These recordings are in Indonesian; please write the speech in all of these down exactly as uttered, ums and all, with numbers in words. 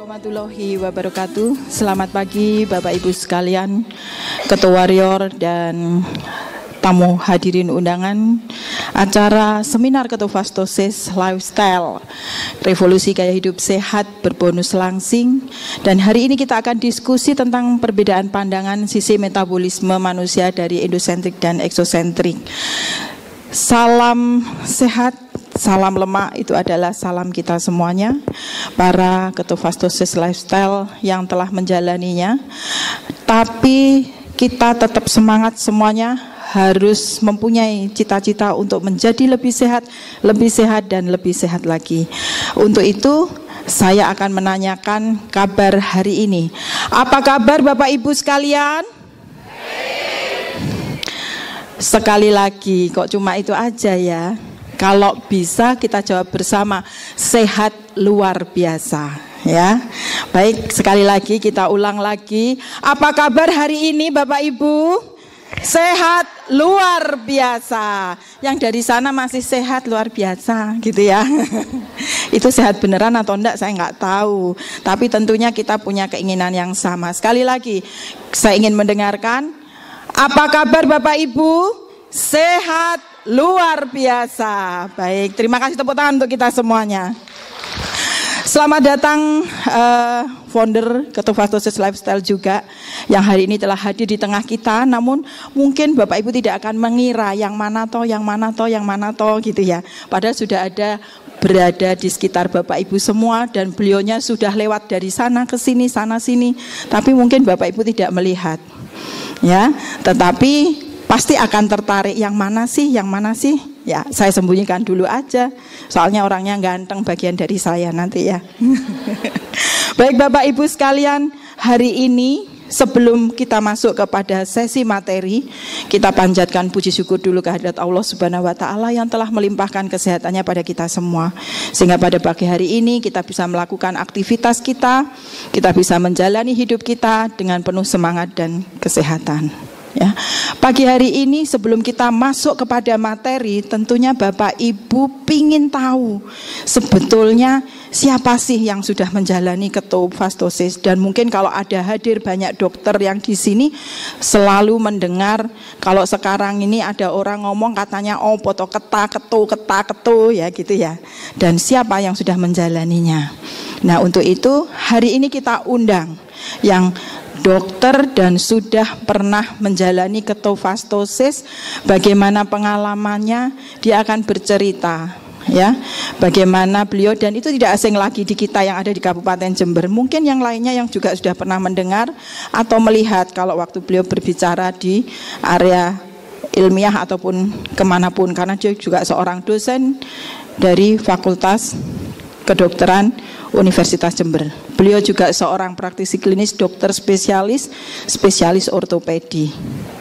warahmatullahi wabarakatuh. Selamat pagi Bapak Ibu sekalian, Ketua Warrior dan tamu hadirin undangan acara seminar ketofastosis lifestyle revolusi gaya hidup sehat berbonus langsing. Dan hari ini kita akan diskusi tentang perbedaan pandangan sisi metabolisme manusia dari endosentrik dan eksosentrik. Salam sehat, salam lemak, itu adalah salam kita semuanya, para ketofastosis lifestyle yang telah menjalaninya. Tapi kita tetap semangat semuanya, harus mempunyai cita-cita untuk menjadi lebih sehat, lebih sehat dan lebih sehat lagi. Untuk itu saya akan menanyakan kabar hari ini. Apa kabar Bapak Ibu sekalian? Sekali lagi, kok cuma itu aja ya? Kalau bisa kita jawab bersama, sehat luar biasa ya. Baik, sekali lagi kita ulang lagi. Apa kabar hari ini Bapak Ibu? Sehat luar biasa. Yang dari sana masih sehat luar biasa gitu ya. Itu sehat beneran atau enggak saya nggak tahu. Tapi tentunya kita punya keinginan yang sama. Sekali lagi saya ingin mendengarkan. Apa kabar Bapak Ibu? Sehat luar biasa. Baik, terima kasih tepuk tangan untuk kita semuanya. Selamat datang uh, founder Ketofastosis Lifestyle juga yang hari ini telah hadir di tengah kita. Namun mungkin Bapak Ibu tidak akan mengira yang mana toh, yang mana toh, yang mana toh gitu ya. Padahal sudah ada berada di sekitar Bapak Ibu semua dan beliaunya sudah lewat dari sana ke sini, sana sini. Tapi mungkin Bapak Ibu tidak melihat. Ya, tetapi pasti akan tertarik yang mana sih, yang mana sih? Ya, saya sembunyikan dulu aja. Soalnya orangnya ganteng bagian dari saya nanti ya. Baik Bapak Ibu sekalian, hari ini sebelum kita masuk kepada sesi materi, kita panjatkan puji syukur dulu kehadirat Allah Subhanahu wa taala yang telah melimpahkan kesehatannya pada kita semua. Sehingga pada pagi hari ini kita bisa melakukan aktivitas kita, kita bisa menjalani hidup kita dengan penuh semangat dan kesehatan. Ya, pagi hari ini sebelum kita masuk kepada materi, tentunya Bapak Ibu pingin tahu sebetulnya siapa sih yang sudah menjalani ketofastosis. Dan mungkin kalau ada hadir banyak dokter yang di sini selalu mendengar kalau sekarang ini ada orang ngomong katanya oh poto keta ketu keta ketu ya gitu ya. Dan siapa yang sudah menjalaninya. Nah untuk itu hari ini kita undang yang dokter dan sudah pernah menjalani ketofastosis, bagaimana pengalamannya, dia akan bercerita ya, bagaimana beliau, dan itu tidak asing lagi di kita yang ada di Kabupaten Jember. Mungkin yang lainnya yang juga sudah pernah mendengar atau melihat kalau waktu beliau berbicara di area ilmiah ataupun kemanapun, karena dia juga seorang dosen dari Fakultas Kedokteran Universitas Jember. Beliau juga seorang praktisi klinis, dokter spesialis, spesialis ortopedi.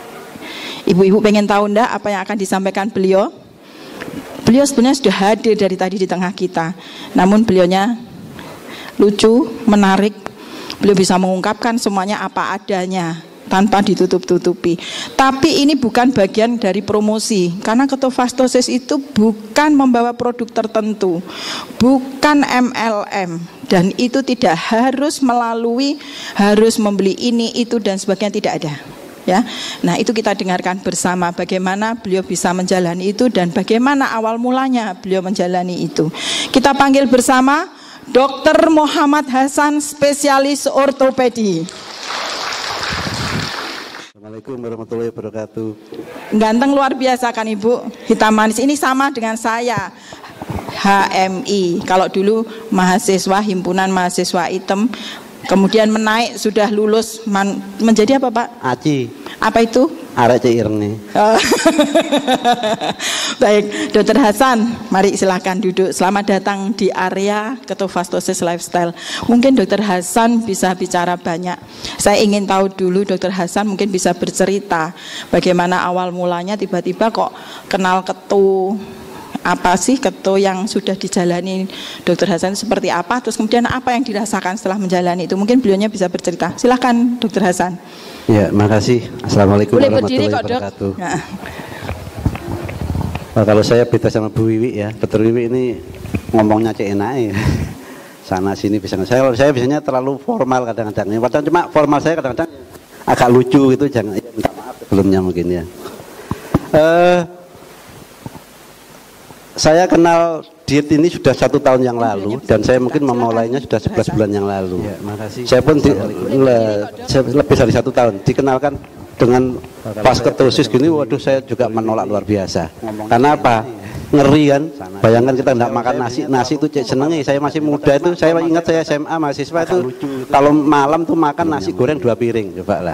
Ibu-ibu pengen tahu enggak apa yang akan disampaikan beliau? Beliau sebenarnya sudah hadir dari tadi di tengah kita. Namun beliaunya lucu, menarik. Beliau bisa mengungkapkan semuanya apa adanya tanpa ditutup-tutupi. Tapi ini bukan bagian dari promosi, karena ketofastosis itu bukan membawa produk tertentu, bukan M L M, dan itu tidak harus melalui, harus membeli ini, itu dan sebagainya, tidak ada. Ya, nah itu kita dengarkan bersama bagaimana beliau bisa menjalani itu dan bagaimana awal mulanya beliau menjalani itu. Kita panggil bersama dokter Muhammad Hasan, spesialis ortopedi. Assalamualaikum warahmatullahi wabarakatuh. Ganteng luar biasa kan Ibu, hitam manis. Ini sama dengan saya, H M I. Kalau dulu mahasiswa, himpunan mahasiswa hitam, kemudian menaik sudah lulus man, menjadi apa Pak? Aci. Apa itu? Arek Irni. Oh. Baik, Dokter Hasan, mari silakan duduk. Selamat datang di area Ketofastosis Lifestyle. Mungkin Dokter Hasan bisa bicara banyak. Saya ingin tahu dulu Dokter Hasan mungkin bisa bercerita bagaimana awal mulanya tiba-tiba kok kenal ketu. Apa sih keto yang sudah dijalani Dokter Hasan seperti apa? Terus kemudian apa yang dirasakan setelah menjalani itu? Mungkin beliaunya bisa bercerita. Silakan Dokter Hasan. Ya, makasih. Assalamualaikum Boleh warahmatullahi berdiri kok, wabarakatuh. Dok. Nah. Nah, kalau saya beda sama Bu Wiwi ya. Dokter Wiwi ini ngomongnya cek enak ya. sana sini bisa. Saya saya biasanya terlalu formal kadang-kadang. Padahal cuma formal saya kadang-kadang agak lucu gitu, jangan ya, minta maaf sebelumnya mungkin ya. Uh, saya kenal diet ini sudah satu tahun yang lalu dan saya mungkin memulainya sudah sebelas bulan yang lalu. Ya, makasih. Saya pun di, le, saya lebih dari satu tahun dikenalkan dengan pas ketosis gini, waduh saya juga menolak luar biasa. Karena apa? Ngeri kan? Bayangkan kita tidak makan nasi, nasi itu cek senengnya. Saya masih muda itu, saya ingat saya S M A mahasiswa itu kalau malam tuh makan nasi goreng dua piring, coba lah.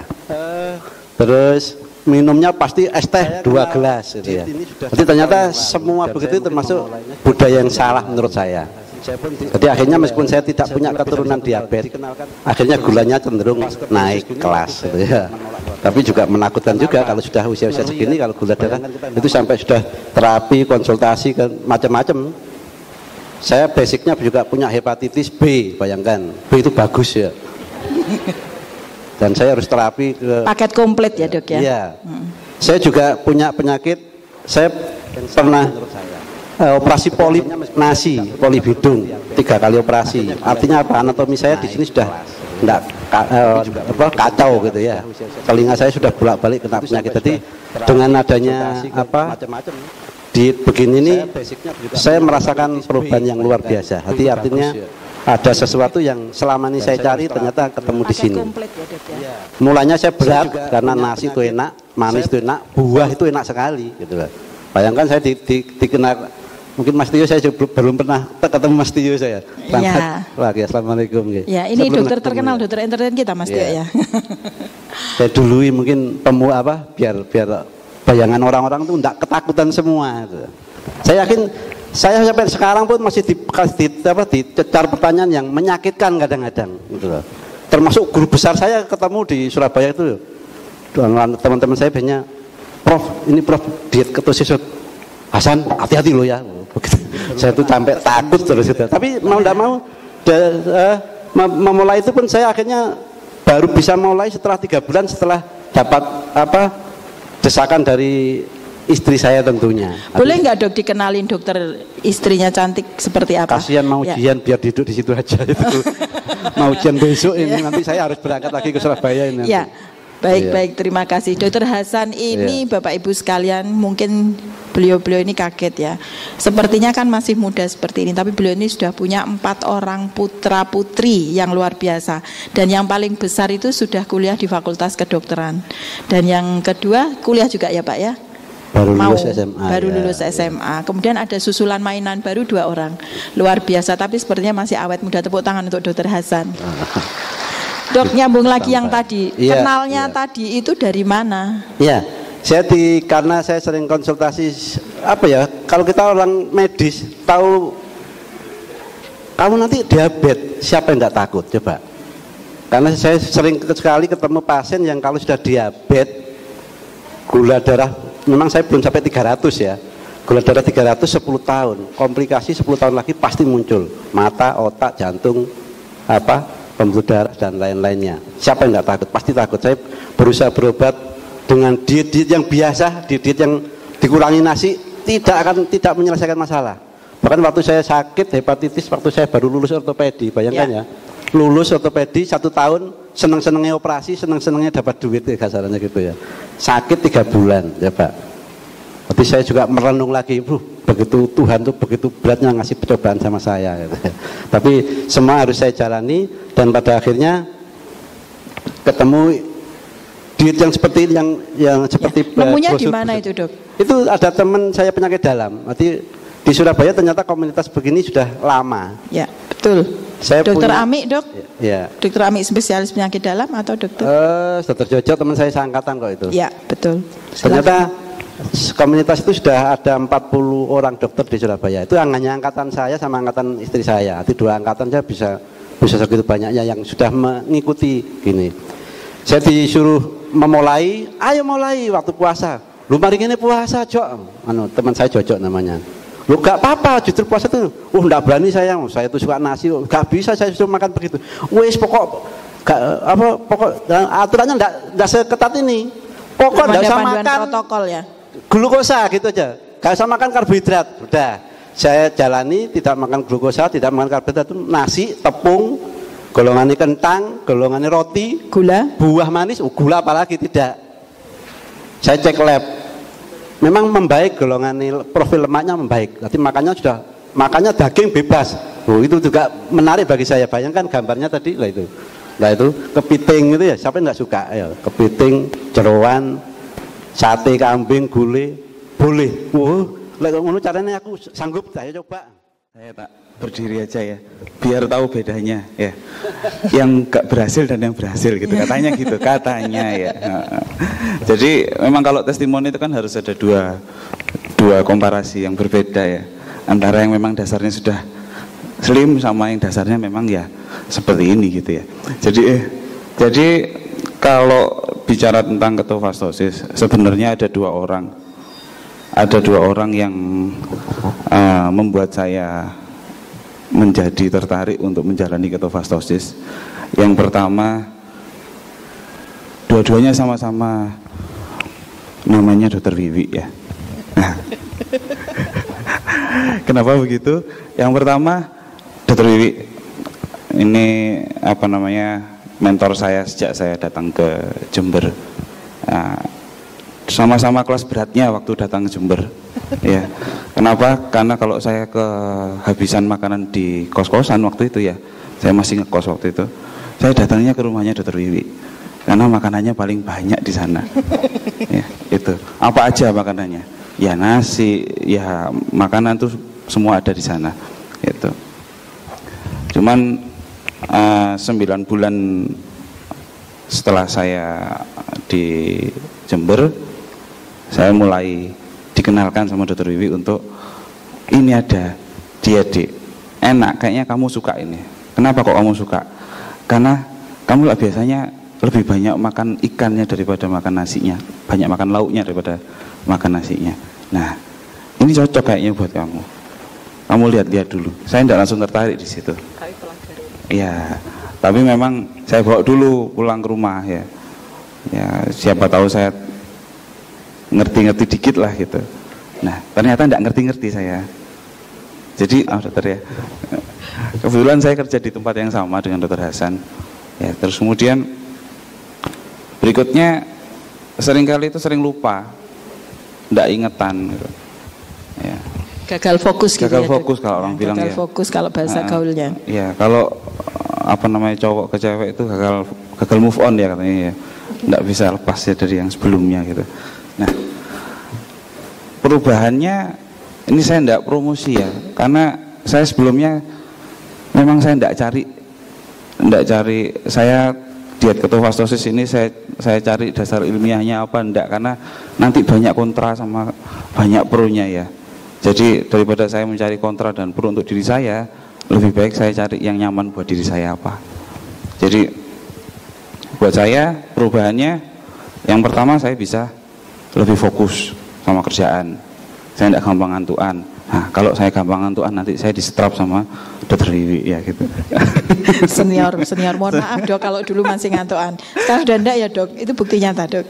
Terus minumnya pasti es teh dua gelas gitu ya. Jadi ternyata semua begitu termasuk budaya yang salah menurut saya. Jadi akhirnya meskipun saya tidak punya keturunan diabetes, akhirnya gulanya cenderung naik kelas gitu ya. Tapi juga menakutkan juga kalau sudah usia-usia segini, kalau gula darah itu sampai sudah terapi, konsultasi kan macam-macam. Saya basicnya juga punya hepatitis B, bayangkan. B itu bagus ya. Dan saya harus terapi ke paket komplit ya dok ya. Iya. Hmm. Saya juga punya penyakit. Saya pernah uh, operasi poli nasi, polibidung tiga kali operasi. Artinya apa? Anatomi saya di sini sudah enggak uh, apa, kacau gitu ya. Telinga saya sudah bolak-balik kena penyakit. Jadi dengan adanya apa diet begini nih, saya merasakan perubahan yang luar biasa. Jadi artinya ada sesuatu yang selama ini saya cari ternyata ketemu di sini. Mulanya saya berat karena nasi itu enak, manis itu enak, buah itu enak sekali gitu loh. Bayangkan saya di, di, dikenal, mungkin Mas Tio saya juga belum pernah ketemu Mas Tio saya. Selamat pagi, ya. Assalamualaikum. Ya, ini dokter terkenal, ya. Dokter entertain kita Mas Tio ya. Saya dului mungkin pemu apa biar biar bayangan orang-orang itu enggak ketakutan semua gitu. Saya yakin saya sampai sekarang pun masih di, di, apa, dicecar pertanyaan yang menyakitkan kadang-kadang gitu loh. Termasuk guru besar saya ketemu di Surabaya itu, teman-teman saya banyak, Prof ini Prof diet ketosis Hasan, hati-hati loh ya. Begitu. Saya tuh sampai takut terus itu. Tapi mau tidak mau de, uh, memulai itu pun saya akhirnya baru bisa mulai setelah tiga bulan setelah dapat apa desakan dari istri saya tentunya. Boleh nggak dok dikenalin dokter istrinya cantik seperti apa? Kasihan mau ujian ya. Biar duduk di situ aja itu. Mau ujian besok ini nanti saya harus berangkat lagi ke Surabaya ini. Ya, baik ya. Baik terima kasih Dokter Hasan ini ya. Bapak Ibu sekalian mungkin beliau-beliau ini kaget ya. Sepertinya kan masih muda seperti ini, tapi beliau ini sudah punya empat orang putra putri yang luar biasa. Dan yang paling besar itu sudah kuliah di Fakultas Kedokteran. Dan yang kedua kuliah juga ya Pak ya. Baru mau lulus S M A, baru ya, lulus S M A. Kemudian ada susulan mainan baru dua orang, luar biasa. Tapi sepertinya masih awet muda. Tepuk tangan untuk Dokter Hasan. Dok nyambung lagi yang tadi, ya, kenalnya ya. Tadi itu dari mana? Iya, saya di karena saya sering konsultasi apa ya? Kalau kita orang medis tahu, kamu nanti diabetes, siapa yang nggak takut? Coba. Karena saya sering sekali ketemu pasien yang kalau sudah diabetes, gula darah memang saya belum sampai tiga ratus ya. Gula darah tiga ratus sepuluh tahun, komplikasi sepuluh tahun lagi pasti muncul. Mata, otak, jantung, apa, pembuluh darah dan lain-lainnya. Siapa yang nggak takut? Pasti takut. Saya berusaha berobat dengan diet-diet yang biasa, diet yang dikurangi nasi, tidak akan tidak menyelesaikan masalah. Bahkan waktu saya sakit hepatitis, waktu saya baru lulus ortopedi, bayangkan ya, ya lulus ortopedi satu tahun, seneng-senengnya operasi, seneng-senengnya dapat duit ya kasarannya gitu ya. Sakit tiga bulan ya Pak. Tapi saya juga merenung lagi, Bro, begitu Tuhan tuh begitu beratnya ngasih percobaan sama saya gitu. Tapi semua harus saya jalani dan pada akhirnya ketemu diet yang seperti yang yang seperti ya, nemunya di mana itu Dok? Itu ada teman saya penyakit dalam. Nanti di Surabaya ternyata komunitas begini sudah lama. Ya, betul. Saya Dokter punya, Ami Dok? Ya. Dokter Ami spesialis penyakit dalam atau dokter? Uh, dokter Jojo teman saya seangkatan kok itu. Ya, betul. Ternyata komunitas itu sudah ada empat puluh orang dokter di Surabaya. Itu hanya angkatan saya sama angkatan istri saya. Itu dua angkatan saya bisa bisa segitu banyaknya yang sudah mengikuti gini. Saya disuruh memulai, ayo mulai waktu puasa. Lu mari ini puasa, Jok. Anu, teman saya Jojo namanya. Lu gak apa-apa, justru puasa tuh, uh enggak berani saya, saya tuh suka nasi, gak bisa saya suruh makan begitu. Wes pokok, gak, apa pokok aturannya enggak enggak seketat ini. Pokok enggak usah makan protokol ya. Glukosa gitu aja, gak usah makan karbohidrat, udah. saya jalani, tidak makan glukosa, tidak makan karbohidrat, itu nasi, tepung, golongannya kentang, golongannya roti, gula, buah manis, oh, gula apalagi tidak. Saya cek lab, memang membaik golongannya, profil lemaknya membaik. Berarti makannya sudah, makannya daging bebas. Oh, itu juga menarik bagi saya. Bayangkan gambarnya tadi lah itu. Nah itu kepiting itu ya, siapa nggak suka ya? Kepiting, jeroan, sate kambing, gulai, boleh. Wow. Lek ngono caranya aku sanggup, saya coba. Saya tak berdiri aja ya, biar tahu bedanya ya. Yang gak berhasil dan yang berhasil gitu, katanya gitu, katanya ya. Jadi memang kalau testimoni itu kan harus ada dua dua komparasi yang berbeda ya. Antara yang memang dasarnya sudah slim sama yang dasarnya memang ya seperti ini gitu ya. Jadi eh, jadi kalau bicara tentang ketofastosis, sebenarnya ada dua orang. Ada dua orang yang uh, membuat saya menjadi tertarik untuk menjalani ketofastosis. Yang pertama, dua-duanya sama-sama namanya Dokter Wiwi ya. Nah, kenapa begitu? Yang pertama, Dokter Wiwi ini apa namanya mentor saya sejak saya datang ke Jember. Nah, sama-sama kelas beratnya waktu datang ke Jember ya. Kenapa? Karena kalau saya kehabisan makanan di kos-kosan waktu itu ya, saya masih ngekos waktu itu, saya datangnya ke rumahnya Dokter Wiwi karena makanannya paling banyak di sana ya, itu apa aja makanannya ya, nasi ya, makanan tuh semua ada di sana itu. Cuman uh, sembilan bulan setelah saya di Jember, saya mulai dikenalkan sama Dokter Wiwi untuk ini ada diet, enak, kayaknya kamu suka ini. Kenapa kok kamu suka? Karena kamu lah biasanya lebih banyak makan ikannya daripada makan nasinya, banyak makan lauknya daripada makan nasinya. Nah, ini cocok kayaknya buat kamu. Kamu lihat-lihat dulu. Saya tidak langsung tertarik di situ. Iya, tapi memang saya bawa dulu pulang ke rumah ya. Ya, siapa tahu saya ngerti-ngerti dikit lah gitu. Nah, ternyata tidak ngerti-ngerti saya. Jadi, oh dokter ya, kebetulan saya kerja di tempat yang sama dengan Dokter Hasan. Ya, terus kemudian berikutnya seringkali itu sering lupa, tidak ingetan. Gitu. Ya. Gagal fokus gitu. Gagal ya, fokus kalau orang gagal bilang ya. Gagal fokus kalau bahasa nah, gaulnya. Ya, kalau apa namanya cowok ke cewek itu gagal gagal move on ya katanya ya. Tidak bisa lepas ya dari yang sebelumnya gitu. Nah, perubahannya ini saya tidak promosi ya, karena saya sebelumnya memang saya tidak cari, tidak cari saya diet ketofastosis ini saya saya cari dasar ilmiahnya apa enggak, karena nanti banyak kontra sama banyak pro-nya ya. Jadi daripada saya mencari kontra dan pro untuk diri saya, lebih baik saya cari yang nyaman buat diri saya apa. Jadi buat saya perubahannya yang pertama, saya bisa lebih fokus sama kerjaan, saya tidak gampang ngantuan. Nah, kalau saya gampang ngantuan nanti saya disetrap sama Dokter Wiwi ya gitu. Senior, senior, mohon maaf dok kalau dulu masih ngantuan. Sekarang udah enggak ya dok, itu bukti nyata dok.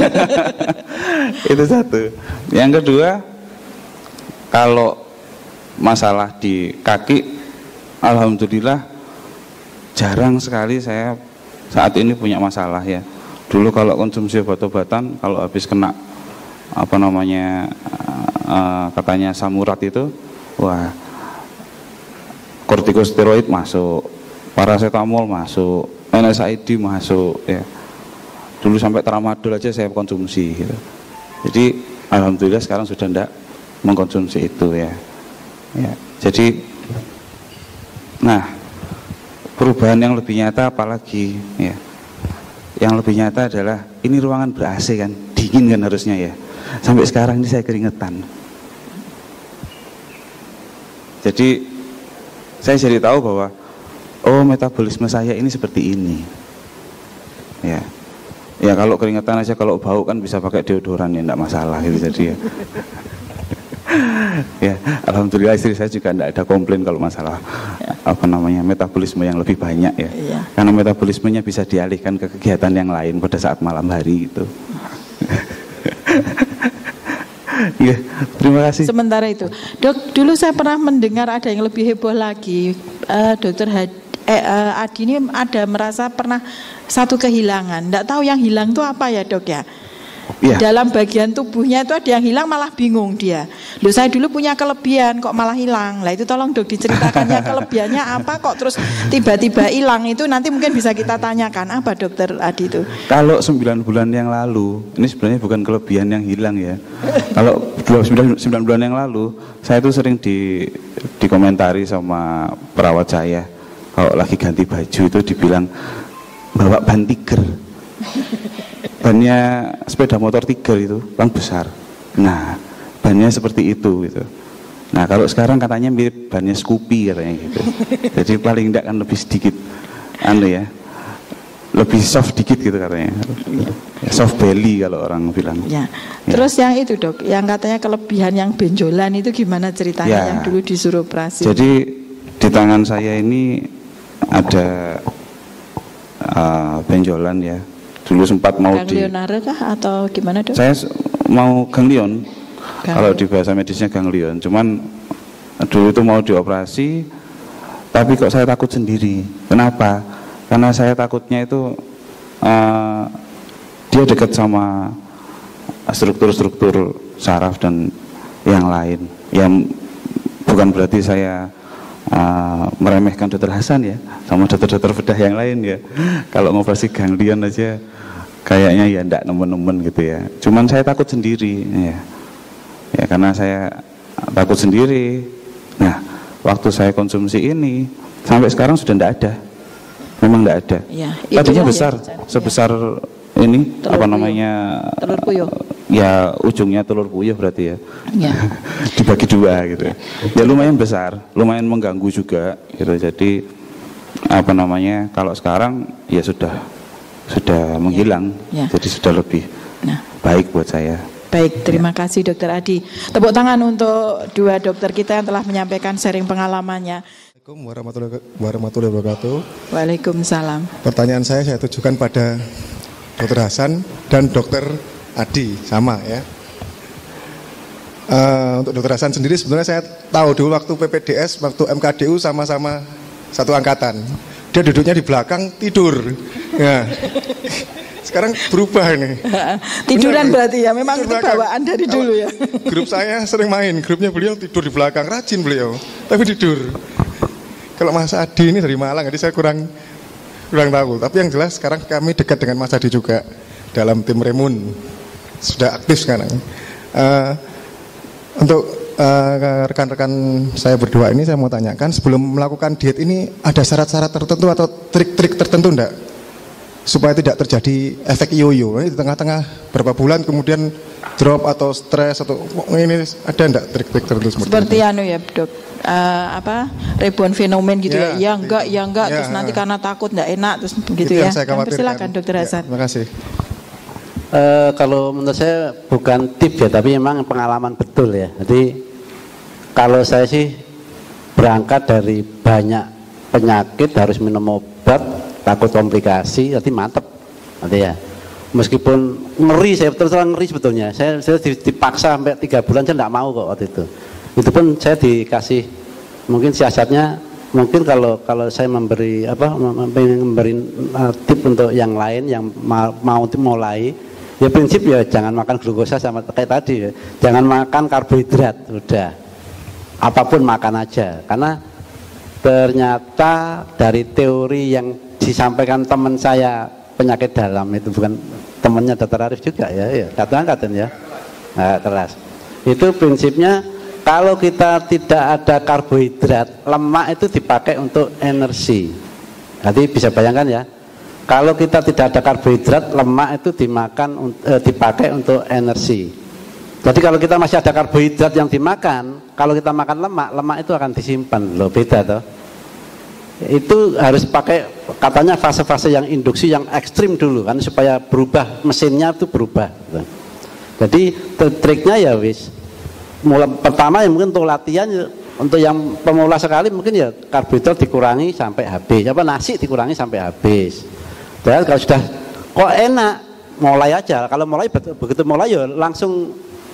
Itu satu. Yang kedua, kalau masalah di kaki, alhamdulillah jarang sekali saya saat ini punya masalah ya. Dulu kalau konsumsi obat-obatan, kalau habis kena apa namanya uh, katanya samurat itu, wah, kortikosteroid masuk, paracetamol masuk, N S A I D masuk ya. Dulu sampai tramadol aja saya konsumsi gitu. Jadi alhamdulillah sekarang sudah tidak mengkonsumsi itu ya. Ya, jadi nah, perubahan yang lebih nyata apalagi ya. Yang lebih nyata adalah ini ruangan ber-A C kan, dingin kan harusnya ya. Sampai sekarang ini saya keringetan. Jadi saya jadi tahu bahwa oh, metabolisme saya ini seperti ini. Ya. Ya kalau keringetan aja, kalau bau kan bisa pakai deodoran ya, enggak masalah gitu jadi ya. Ya, alhamdulillah istri saya juga tidak ada komplain kalau masalah ya, apa namanya metabolisme yang lebih banyak ya. Ya. Karena metabolismenya bisa dialihkan ke kegiatan yang lain pada saat malam hari itu. Ya, terima kasih. Sementara itu, dok, dulu saya pernah mendengar ada yang lebih heboh lagi. Uh, dokter Had, eh, uh, Adi ini ada merasa pernah satu kehilangan. Tidak tahu yang hilang itu apa ya dok ya? Ya. Dalam bagian tubuhnya itu ada yang hilang, malah bingung dia. Loh, saya dulu punya kelebihan kok malah hilang. Lah itu tolong dok diceritakannya kelebihannya apa kok terus tiba-tiba hilang. Itu nanti mungkin bisa kita tanyakan. Apa dokter Adi itu? Kalau sembilan bulan yang lalu, ini sebenarnya bukan kelebihan yang hilang ya. Kalau sembilan bulan yang lalu, saya itu sering di dikomentari sama perawat saya. Kalau lagi ganti baju itu dibilang bawa ban tiger. Bannya sepeda motor tiger itu kan besar. Nah, bannya seperti itu gitu. Nah, kalau sekarang katanya mirip bannya Scoopy katanya gitu. Jadi paling tidak kan lebih sedikit anu ya. Lebih soft dikit gitu katanya. Soft belly kalau orang bilang. Ya. Terus ya. Yang itu dok, yang katanya kelebihan yang benjolan itu gimana ceritanya ya. Yang dulu disuruh operasi? Jadi di tangan saya ini ada uh, benjolan ya. Dulu sempat mau ganglionare di kah atau gimana dok? Saya mau ganglion. Ganglion. Kalau di bahasa medisnya ganglion. Cuman dulu itu mau dioperasi, tapi kok saya takut sendiri. Kenapa? Karena saya takutnya itu uh, dia dekat sama struktur-struktur saraf dan yang lain. Yang bukan berarti saya uh, meremehkan dokter Hasan ya, sama dokter-dokter bedah yang lain ya. Kalau ngoperasi ganglion aja kayaknya ya enggak nemen-nemen gitu ya. Cuman saya takut sendiri ya. Ya karena saya takut sendiri. Nah, waktu saya konsumsi ini sampai sekarang sudah enggak ada. Memang enggak ada. Ya, tadinya besar, ya, sebesar ya. Ini telur apa puyuh. Namanya? Telur puyuh. Ya ujungnya telur puyuh berarti ya. Ya. Dibagi dua gitu. Ya. Ya lumayan besar, lumayan mengganggu juga gitu. Jadi apa namanya? Kalau sekarang ya sudah sudah menghilang, ya. Jadi sudah lebih nah. baik buat saya. Baik, terima ya. kasih dokter Adi. Tepuk tangan untuk dua dokter kita yang telah menyampaikan sharing pengalamannya. Assalamualaikum warahmatullahi wabarakatuh. Waalaikumsalam. Pertanyaan saya saya tujukan pada dokter Hasan dan dokter Adi, sama ya. Uh, untuk dokter Hasan sendiri sebenarnya saya tahu dulu waktu P P D S, waktu M K D U sama-sama satu angkatan. Dia duduknya di belakang tidur. Ya. Sekarang berubah nih. Tiduran benar, berarti ya, memang itu bawaan dari dulu ya. Grup saya sering main, grupnya beliau tidur di belakang, rajin beliau, tapi tidur. Kalau Mas Adi ini dari Malang, jadi saya kurang kurang tahu. Tapi yang jelas sekarang kami dekat dengan Mas Adi juga dalam tim Remun, sudah aktif sekarang. Uh, untuk uh, rekan-rekan saya berdua ini saya mau tanyakan, sebelum melakukan diet ini ada syarat-syarat tertentu atau trik-trik tertentu enggak? Supaya tidak terjadi efek yoyo di tengah-tengah berapa bulan kemudian drop atau stres atau ini ada enggak trik-trik tertentu seperti, seperti itu? Anu ya dok, uh, apa ribuan fenomen gitu ya, ya, ya enggak, ya enggak, ya, terus nanti karena takut enggak enak terus begitu ya. Silakan dokter Hasan. Ya, terima kasih. Uh, kalau menurut saya bukan tips ya, tapi memang pengalaman betul ya. Jadi kalau saya sih berangkat dari banyak penyakit harus minum obat. Takut komplikasi, nanti mantep, nanti ya. Meskipun ngeri, saya terus terang ngeri sebetulnya. Saya, saya dipaksa sampai tiga bulan, saya tidak mau kok waktu itu. Itu pun saya dikasih, mungkin siasatnya, mungkin kalau kalau saya memberi apa, memberi uh, tip untuk yang lain yang mau, mau mulai, ya prinsip ya jangan makan glukosa sama kayak tadi, ya. Jangan makan karbohidrat, udah. Apapun makan aja, karena ternyata dari teori yang disampaikan teman saya penyakit dalam itu, bukan temannya dokter Arif juga ya, ya satu angkatan ya, nah, keras. Itu prinsipnya kalau kita tidak ada karbohidrat, lemak itu dipakai untuk energi. Jadi bisa bayangkan ya, kalau kita tidak ada karbohidrat, lemak itu dimakan, eh, dipakai untuk energi. Jadi kalau kita masih ada karbohidrat yang dimakan, kalau kita makan lemak, lemak itu akan disimpan, loh beda toh. Itu harus pakai katanya fase-fase yang induksi yang ekstrim dulu kan supaya berubah, mesinnya itu berubah. Jadi triknya ya wis mulai pertama ya mungkin untuk latihan, untuk yang pemula sekali mungkin ya karbohidrat dikurangi sampai habis, apa nasi dikurangi sampai habis. Dan kalau sudah kok enak mulai aja, kalau mulai begitu mulai ya langsung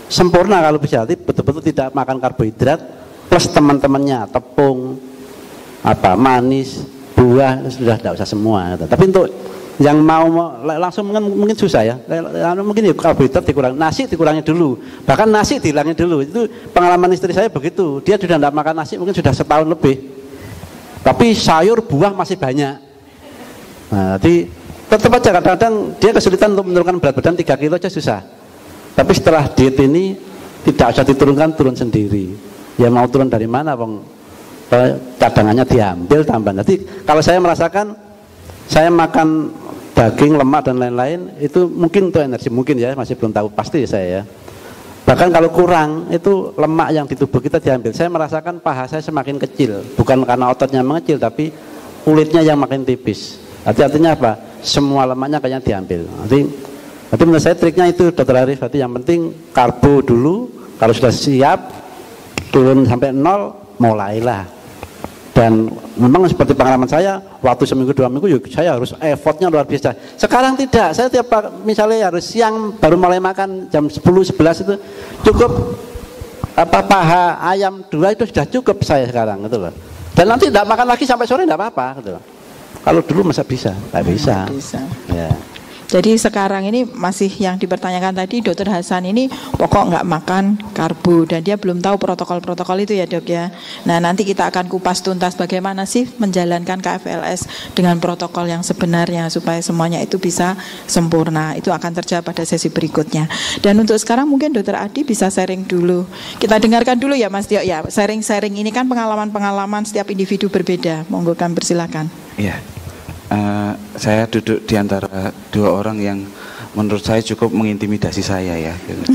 sempurna kalau bisa, betul-betul tidak makan karbohidrat plus teman-temannya, tepung, apa manis, buah, sudah tidak usah semua. Tapi untuk yang mau langsung mungkin susah ya, mungkin ya karbohidrat dikurangi, nasi dikurangi dulu, bahkan nasi dihilangin dulu. Itu pengalaman istri saya begitu, dia sudah tidak makan nasi mungkin sudah setahun lebih, tapi sayur buah masih banyak. Nah, jadi tetap aja kadang-kadang dia kesulitan untuk menurunkan berat badan tiga kilo aja susah. Tapi setelah diet ini tidak usah diturunkan, turun sendiri. Ya mau turun dari mana, bang? Cadangannya diambil tambah. Jadi kalau saya merasakan saya makan daging, lemak dan lain-lain itu mungkin untuk energi, mungkin ya, masih belum tahu pasti saya ya. Bahkan kalau kurang itu lemak yang di tubuh kita diambil. Saya merasakan paha saya semakin kecil, bukan karena ototnya mengecil tapi kulitnya yang makin tipis. Arti artinya apa? Semua lemaknya kayaknya diambil. Nanti, nanti menurut saya triknya itu, Dokter Arif. Berarti yang penting karbo dulu, kalau sudah siap turun sampai nol, mulailah. Dan memang seperti pengalaman saya, waktu seminggu dua minggu yuk, saya harus effortnya luar biasa. Sekarang tidak, saya tiap misalnya harus siang baru mulai makan jam sepuluh sebelas itu cukup apa paha ayam dua itu sudah cukup saya sekarang gitu loh. Dan nanti tidak makan lagi sampai sore tidak apa-apa gitu loh. Kalau dulu masa bisa, tidak bisa. bisa. Ya. Jadi sekarang ini masih yang dipertanyakan tadi Dokter Hasan ini pokok nggak makan karbo dan dia belum tahu protokol-protokol itu ya dok ya. Nah nanti kita akan kupas tuntas bagaimana sih menjalankan K F L S dengan protokol yang sebenarnya supaya semuanya itu bisa sempurna. Itu akan terjawab pada sesi berikutnya. Dan untuk sekarang mungkin Dokter Adi bisa sharing dulu. Kita dengarkan dulu ya Mas Tio ya. Sharing-sharing ini kan pengalaman-pengalaman setiap individu berbeda. Monggo kan persilakan. Iya. Uh, saya duduk di antara dua orang yang menurut saya cukup mengintimidasi saya ya.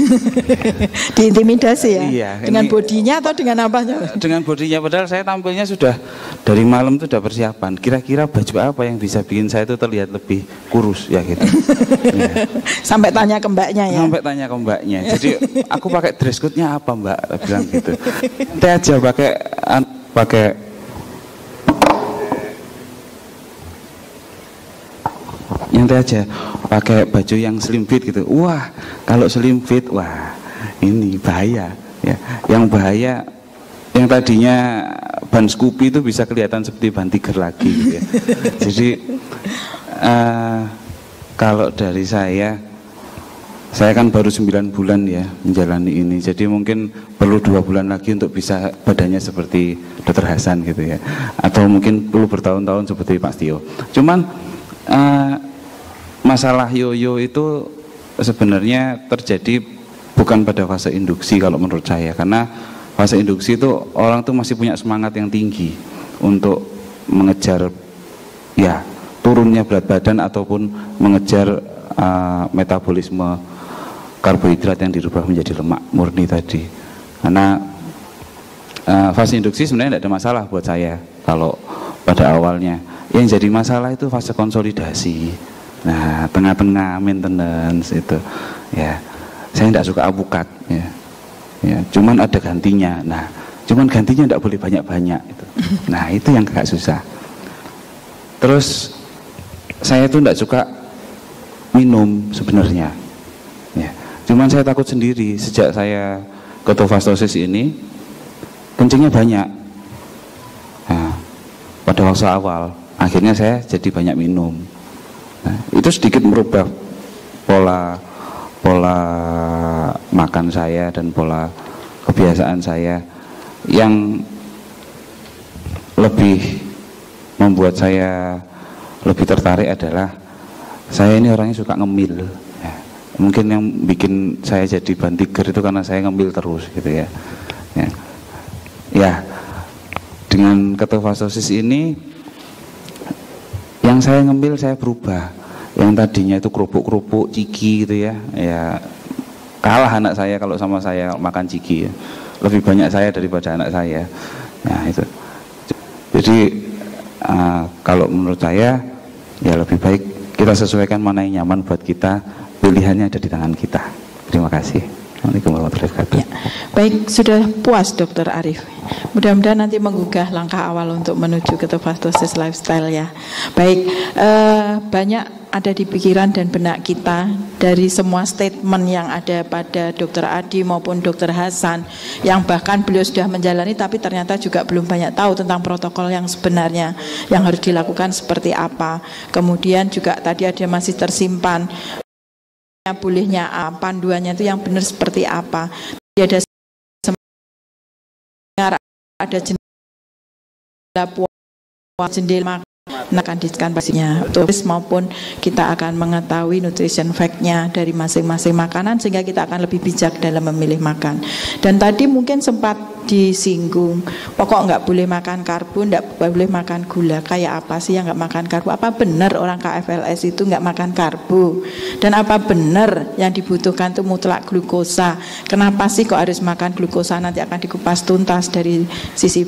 Diintimidasi ya? Iya. Dengan ini, bodinya atau dengan apanya? Dengan bodinya, padahal saya tampilnya sudah dari malam itu sudah persiapan. Kira-kira baju apa yang bisa bikin saya itu terlihat lebih kurus ya gitu. Ya. Sampai tanya ke mbaknya ya? Sampai tanya ke mbaknya. Jadi aku pakai dress code-nya apa mbak? Bilang gitu. Nanti aja pakai pakai nyantai aja, pakai baju yang slim fit gitu. Wah, kalau slim fit, wah ini bahaya ya. Yang bahaya, yang tadinya ban Scoopy itu bisa kelihatan seperti ban Tiger lagi gitu ya. Jadi uh, kalau dari saya, saya kan baru sembilan bulan ya menjalani ini. Jadi mungkin perlu dua bulan lagi untuk bisa badannya seperti Dokter Hasan gitu ya. Atau mungkin perlu bertahun-tahun seperti Pak Tio. Cuman uh, masalah yoyo itu sebenarnya terjadi bukan pada fase induksi kalau menurut saya, karena fase induksi itu orang tuh masih punya semangat yang tinggi untuk mengejar ya turunnya berat badan ataupun mengejar uh, metabolisme karbohidrat yang dirubah menjadi lemak murni tadi. Karena uh, fase induksi sebenarnya tidak ada masalah buat saya kalau pada awalnya. Yang jadi masalah itu fase konsolidasi. Nah, tengah-tengah maintenance itu, ya, saya tidak suka apukat, ya, ya, cuman ada gantinya. Nah, cuman gantinya tidak boleh banyak-banyak. Itu. Nah, itu yang agak susah. Terus saya tuh tidak suka minum sebenarnya, ya, cuman saya takut sendiri sejak saya ketofastosis ini, kencingnya banyak. Nah, pada waktu awal, akhirnya saya jadi banyak minum. Nah, itu sedikit merubah pola pola makan saya dan pola kebiasaan saya yang lebih membuat saya lebih tertarik adalah saya ini orangnya suka ngemil ya. Mungkin yang bikin saya jadi ban Tiger itu karena saya ngemil terus gitu ya. Ya, ya dengan ketofastosis ini yang saya ngemil saya berubah. Yang tadinya itu kerupuk-kerupuk ciki gitu ya, ya kalah anak saya kalau sama saya makan ciki ya. Lebih banyak saya daripada anak saya. Nah itu. Jadi uh, kalau menurut saya ya lebih baik kita sesuaikan mana yang nyaman buat kita. Pilihannya ada di tangan kita. Terima kasih. Assalamualaikum warahmatullahi wabarakatuh. Ya. Baik, sudah puas Dokter Arif. Mudah-mudahan nanti menggugah langkah awal untuk menuju ketofastosis lifestyle ya. Baik, eh, banyak ada di pikiran dan benak kita dari semua statement yang ada pada Dokter Adi maupun Dokter Hasan, yang bahkan beliau sudah menjalani tapi ternyata juga belum banyak tahu tentang protokol yang sebenarnya yang harus dilakukan seperti apa. Kemudian juga tadi ada masih tersimpan bolehnya A, panduannya itu yang benar seperti apa. Ada ada jendela puas, jendela akan diskan pastinya tulis maupun kita akan mengetahui nutrition fact-nya dari masing-masing makanan sehingga kita akan lebih bijak dalam memilih makan. Dan tadi mungkin sempat disinggung, pokok nggak boleh makan karbo, nggak boleh makan gula. Kayak apa sih yang nggak makan karbo? Apa benar orang K F L S itu nggak makan karbo? Dan apa benar yang dibutuhkan itu mutlak glukosa? Kenapa sih kok harus makan glukosa? Nanti akan dikupas tuntas dari sisi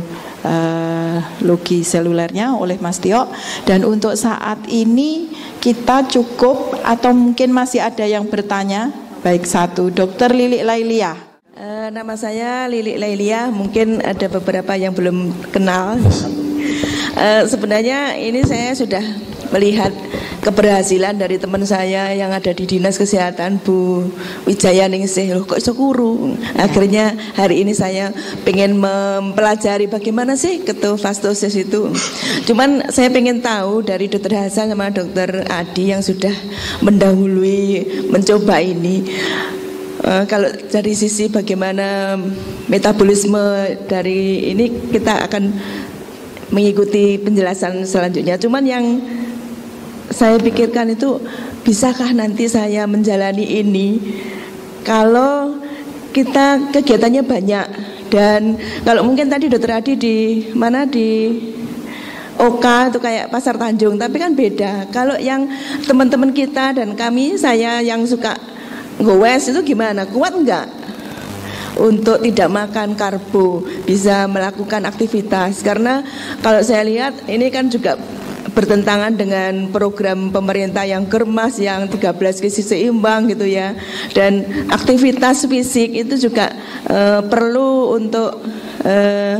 biologi selulernya oleh Mas Tio. Dan untuk saat ini kita cukup atau mungkin masih ada yang bertanya? Baik, satu, Dokter Lilik Lailia. Uh, nama saya Lilik Lailia, mungkin ada beberapa yang belum kenal. Uh, sebenarnya ini saya sudah melihat keberhasilan dari teman saya yang ada di Dinas Kesehatan, Bu Wijaya Ningsih. Loh, kok sekuru? Akhirnya hari ini saya pengen mempelajari bagaimana sih ketofastosis itu. Cuman saya pengen tahu dari Dokter Hasan sama Dokter Adi yang sudah mendahului mencoba ini. Uh, kalau dari sisi bagaimana metabolisme dari ini kita akan mengikuti penjelasan selanjutnya. Cuman yang saya pikirkan itu, bisakah nanti saya menjalani ini kalau kita kegiatannya banyak? Dan kalau mungkin tadi Dokter Adi di mana di O K itu kayak Pasar Tanjung, tapi kan beda. Kalau yang teman-teman kita dan kami, saya yang suka gowes itu gimana? Kuat enggak untuk tidak makan karbo, bisa melakukan aktivitas? Karena kalau saya lihat ini kan juga bertentangan dengan program pemerintah yang germas, yang tiga belas gizi seimbang gitu ya. Dan aktivitas fisik itu juga uh, perlu untuk uh,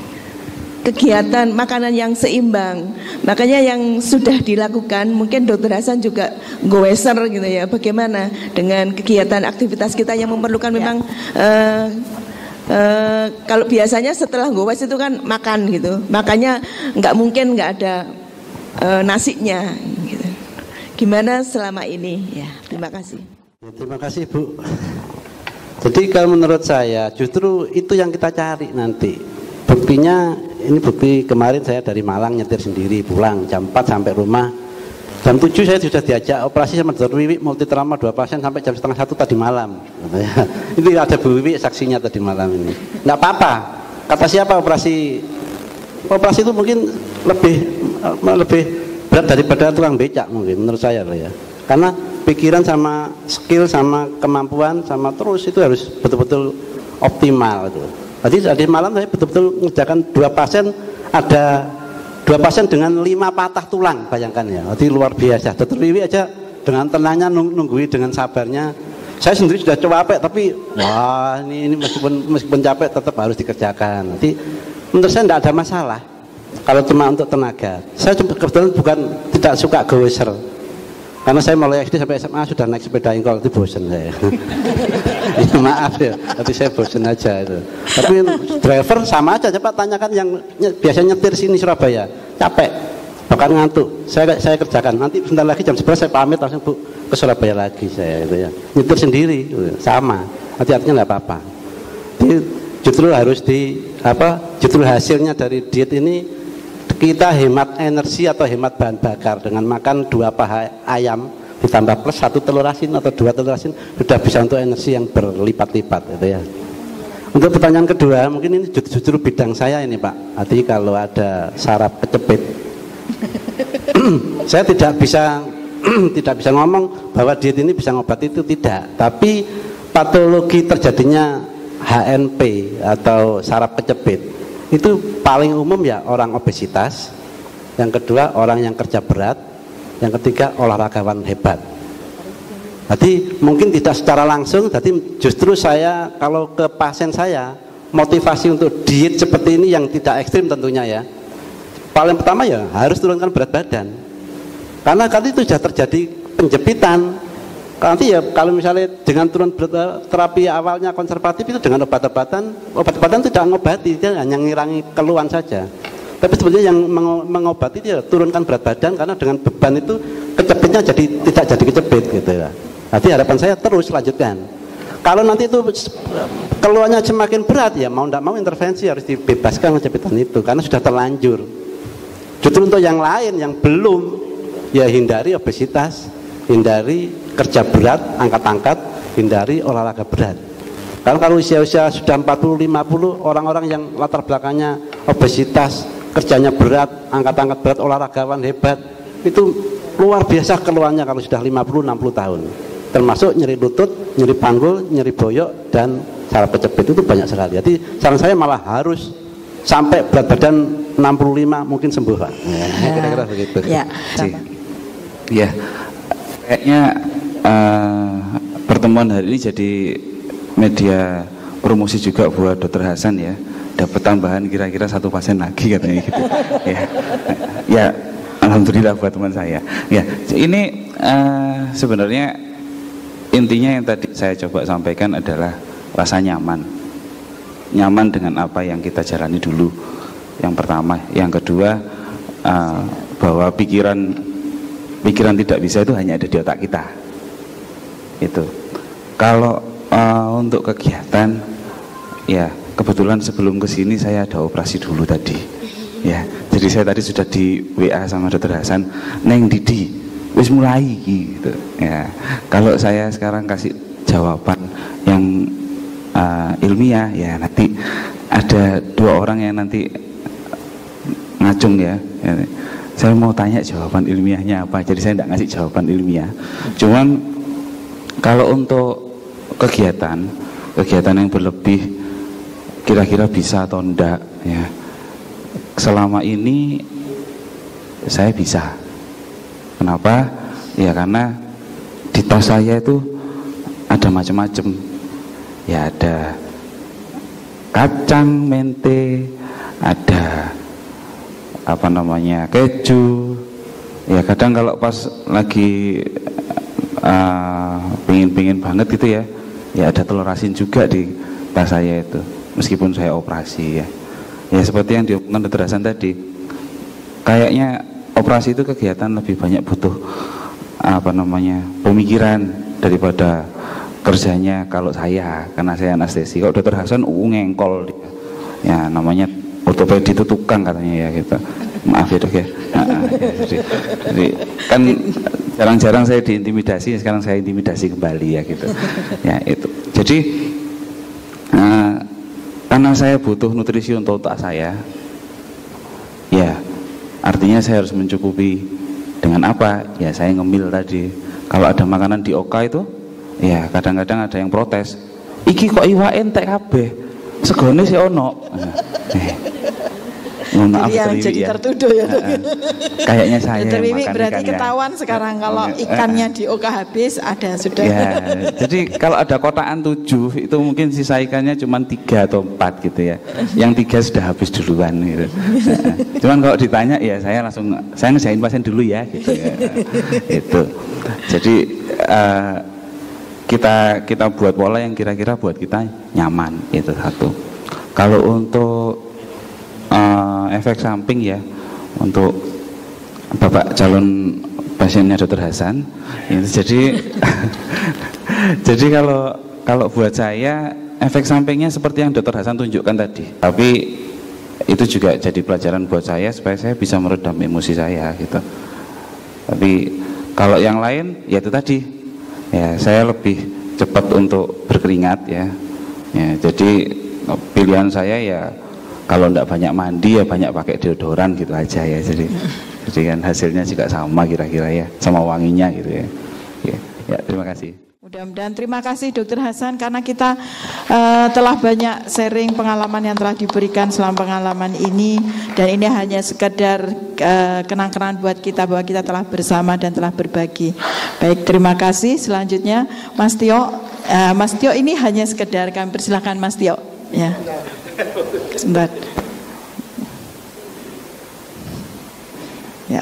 kegiatan makanan yang seimbang. Makanya yang sudah dilakukan, mungkin Dokter Hasan juga goeser gitu ya, bagaimana dengan kegiatan aktivitas kita yang memerlukan memang uh, uh, kalau biasanya setelah goes itu kan makan gitu, makanya nggak mungkin nggak ada uh, nasinya gitu. Gimana selama ini ya? Terima kasih. Ya, terima kasih Bu. Jadi kalau menurut saya justru itu yang kita cari nanti. Buktinya ini bukti kemarin saya dari Malang nyetir sendiri pulang jam empat sampai rumah. Jam tujuh saya sudah diajak operasi sama Dokter Wiwi multi trauma dua pasien sampai jam setengah satu tadi malam. Ini ada Bu Wiwi saksinya tadi malam ini. Nggak apa-apa. Kata siapa operasi? Operasi itu mungkin lebih lebih berat daripada tukang becak mungkin menurut saya loh ya. Karena pikiran sama skill sama kemampuan sama terus itu harus betul-betul optimal itu. Tadi tadi malam saya betul-betul mengerjakan dua pasien, ada dua pasien dengan lima patah tulang, bayangkan ya. Jadi luar biasa. Dokter Wiwi aja dengan tenangnya nunggui dengan sabarnya. Saya sendiri sudah capek, tapi wah ini, ini meskipun meskipun capek tetap harus dikerjakan. Jadi menurut saya tidak ada masalah kalau cuma untuk tenaga. Saya kebetulan bukan tidak suka goeser. Karena saya mulai S D sampai S M A sudah naik sepeda engkol, itu bosan saya. Ya, maaf ya, tapi saya bosan aja itu. Tapi driver sama aja, coba tanyakan yang biasanya nyetir sini Surabaya, capek, bahkan ngantuk. Saya saya kerjakan. Nanti sebentar lagi jam sebelas saya pamit langsung Bu ke Surabaya lagi saya itu ya. Nyetir sendiri, sama. Nanti artinya nggak apa-apa. Jadi justru harus di apa? Justru hasilnya dari diet ini kita hemat energi atau hemat bahan bakar dengan makan dua paha ayam ditambah plus satu telur asin atau dua telur asin sudah bisa untuk energi yang berlipat-lipat gitu ya. Untuk pertanyaan kedua, mungkin ini justru bidang saya ini Pak. Artinya kalau ada saraf kecepit, saya tidak bisa tidak bisa ngomong bahwa diet ini bisa ngobati itu tidak. Tapi patologi terjadinya H N P atau saraf kecepit itu paling umum ya orang obesitas, yang kedua orang yang kerja berat, yang ketiga olahragawan hebat. Jadi mungkin tidak secara langsung, jadi justru saya kalau ke pasien saya motivasi untuk diet seperti ini yang tidak ekstrim tentunya ya. Paling pertama ya harus turunkan berat badan. Karena kan itu sudah terjadi penjepitan. Nanti ya kalau misalnya dengan turun terapi awalnya konservatif itu dengan obat-obatan, obat-obatan tidak mengobati, dia hanya ngirangi keluhan saja. Tapi sebenarnya yang mengobati dia turunkan berat badan, karena dengan beban itu kecepitnya jadi tidak jadi kecepit gitu ya. Nanti harapan saya terus lanjutkan. Kalau nanti itu keluhannya semakin berat, ya mau tidak mau intervensi, harus dibebaskan kecepitan itu karena sudah terlanjur. Justru untuk yang lain yang belum, ya hindari obesitas, hindari kerja berat, angkat-angkat, hindari olahraga berat. Karena kalau usia-usia sudah empat puluh lima puluh, orang-orang yang latar belakangnya obesitas, kerjanya berat, angkat-angkat berat, olahragawan hebat, itu luar biasa keluhannya kalau sudah lima puluh enam puluh tahun. Termasuk nyeri lutut, nyeri panggul, nyeri boyok, dan saraf kejepit itu banyak sekali. Jadi saran saya malah harus sampai berat badan enam puluh lima mungkin sembuh, Pak. Ya, kira-kira begitu. Ya, ya. Kayaknya uh, pertemuan hari ini jadi media promosi juga buat Dokter Hasan ya. Dapat tambahan kira-kira satu pasien lagi katanya gitu. Ya, ya, alhamdulillah buat teman saya. Ya, ini uh, sebenarnya intinya yang tadi saya coba sampaikan adalah rasa nyaman, nyaman dengan apa yang kita jalani dulu. Yang pertama, yang kedua uh, bahwa pikiran pikiran tidak bisa itu hanya ada di otak kita. Itu. Kalau uh, untuk kegiatan, ya kebetulan sebelum kesini saya ada operasi dulu tadi. Ya, jadi saya tadi sudah di W A sama Dokter Hasan, Neng Didi, wis mulai gitu. Ya, kalau saya sekarang kasih jawaban yang uh, ilmiah, ya nanti ada dua orang yang nanti ngacung ya. ya. Saya mau tanya jawaban ilmiahnya apa, jadi saya tidak ngasih jawaban ilmiah. Cuman kalau untuk kegiatan, kegiatan yang berlebih, kira-kira bisa atau enggak ya. Selama ini saya bisa. Kenapa? Ya karena di tas saya itu ada macam-macam. Ya ada kacang, mente, ada apa namanya keju. Ya kadang kalau pas lagi uh, pingin-pingin banget gitu ya, ya ada telur asin juga di tas saya itu, meskipun saya operasi ya. Ya seperti yang diomongkan Dokter Hasan tadi, kayaknya operasi itu kegiatan lebih banyak butuh apa namanya pemikiran daripada kerjanya. Kalau saya, karena saya anestesi, kalau Dokter Hasan uh, ngengkol dia. Ya namanya ortopedi itu tukang katanya ya gitu. Maaf ya dok ya. Nah, ya jadi, jadi kan jarang-jarang saya diintimidasi, sekarang saya intimidasi kembali ya gitu. Ya itu. Jadi uh, karena saya butuh nutrisi untuk otak saya, ya artinya saya harus mencukupi dengan apa? Ya saya ngemil tadi. Kalau ada makanan di Oka itu, ya kadang-kadang ada yang protes. Iki kok iwak entek kabeh, segone si ono. Eh, maaf yang jadi ya. tertuduh ya. Uh, kayaknya saya Dokter Wiwi berarti ikannya. Ketahuan sekarang kalau ikannya di Oka habis ada sudah. Ya, jadi kalau ada kotaan tujuh itu mungkin sisa ikannya cuma tiga atau empat gitu ya. Yang tiga sudah habis duluan gitu. Uh, cuman kalau ditanya ya saya langsung saya ngejain pasien dulu ya gitu ya. Itu. Jadi uh, kita kita buat pola yang kira-kira buat kita nyaman, itu satu. Kalau untuk uh, efek samping ya, untuk Bapak calon pasiennya Dokter Hasan, itu jadi jadi kalau kalau buat saya efek sampingnya seperti yang Dokter Hasan tunjukkan tadi. Tapi itu juga jadi pelajaran buat saya supaya saya bisa meredam emosi saya gitu. Tapi kalau yang lain ya itu tadi, ya saya lebih cepat untuk berkeringat ya. Ya jadi pilihan saya ya kalau enggak banyak mandi ya banyak pakai deodoran gitu aja ya. Jadi jadi kan hasilnya juga sama kira-kira ya, sama wanginya gitu ya. Ya, ya terima kasih. Mudah-mudahan terima kasih Dokter Hasan karena kita uh, telah banyak sharing pengalaman yang telah diberikan selama pengalaman ini, dan ini hanya sekedar uh, kenang-kenangan buat kita bahwa kita telah bersama dan telah berbagi. Baik, terima kasih. Selanjutnya Mas Tio, uh, Mas Tio ini hanya sekedar, kami persilahkan Mas Tio ya. Sebentar. Ya.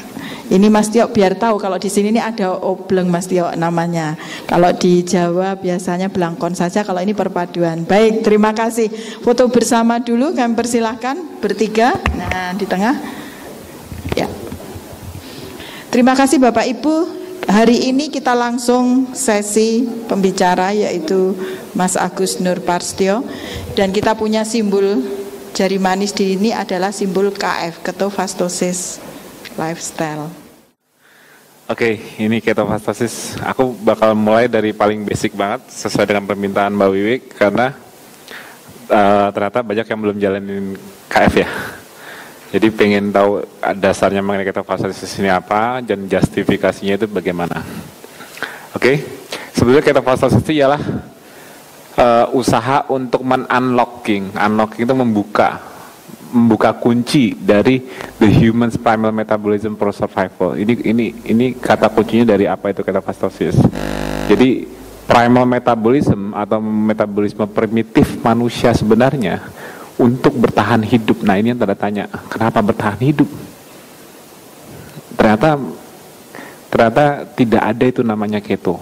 Ini Mas Tio biar tahu kalau di sini ini ada obleng Mas Tio namanya. Kalau di Jawa biasanya belangkon saja, kalau ini perpaduan. Baik, terima kasih. Foto bersama dulu, kami persilahkan bertiga. Nah, di tengah. Ya. Terima kasih Bapak Ibu. Hari ini kita langsung sesi pembicara yaitu Mas Agus Nur Parstyo, dan kita punya simbol jari manis di ini adalah simbol K F, ketofastosis lifestyle. Oke, ini ketofastosis. Aku bakal mulai dari paling basic banget sesuai dengan permintaan Mbak Wiwi, karena uh, ternyata banyak yang belum jalanin K F ya. Jadi pengen tahu dasarnya mengenai ketofastosis ini apa dan justifikasinya itu bagaimana. Oke, sebenarnya ketofastosis itu ialah uh, usaha untuk men-unlocking. Unlocking itu membuka membuka kunci dari the human's primal metabolism for survival. Ini ini ini kata kuncinya dari apa itu ketofastosis. Jadi primal metabolism atau metabolisme primitif manusia sebenarnya untuk bertahan hidup. Nah, ini yang tanda tanya. Kenapa bertahan hidup? Ternyata ternyata tidak ada itu namanya keto.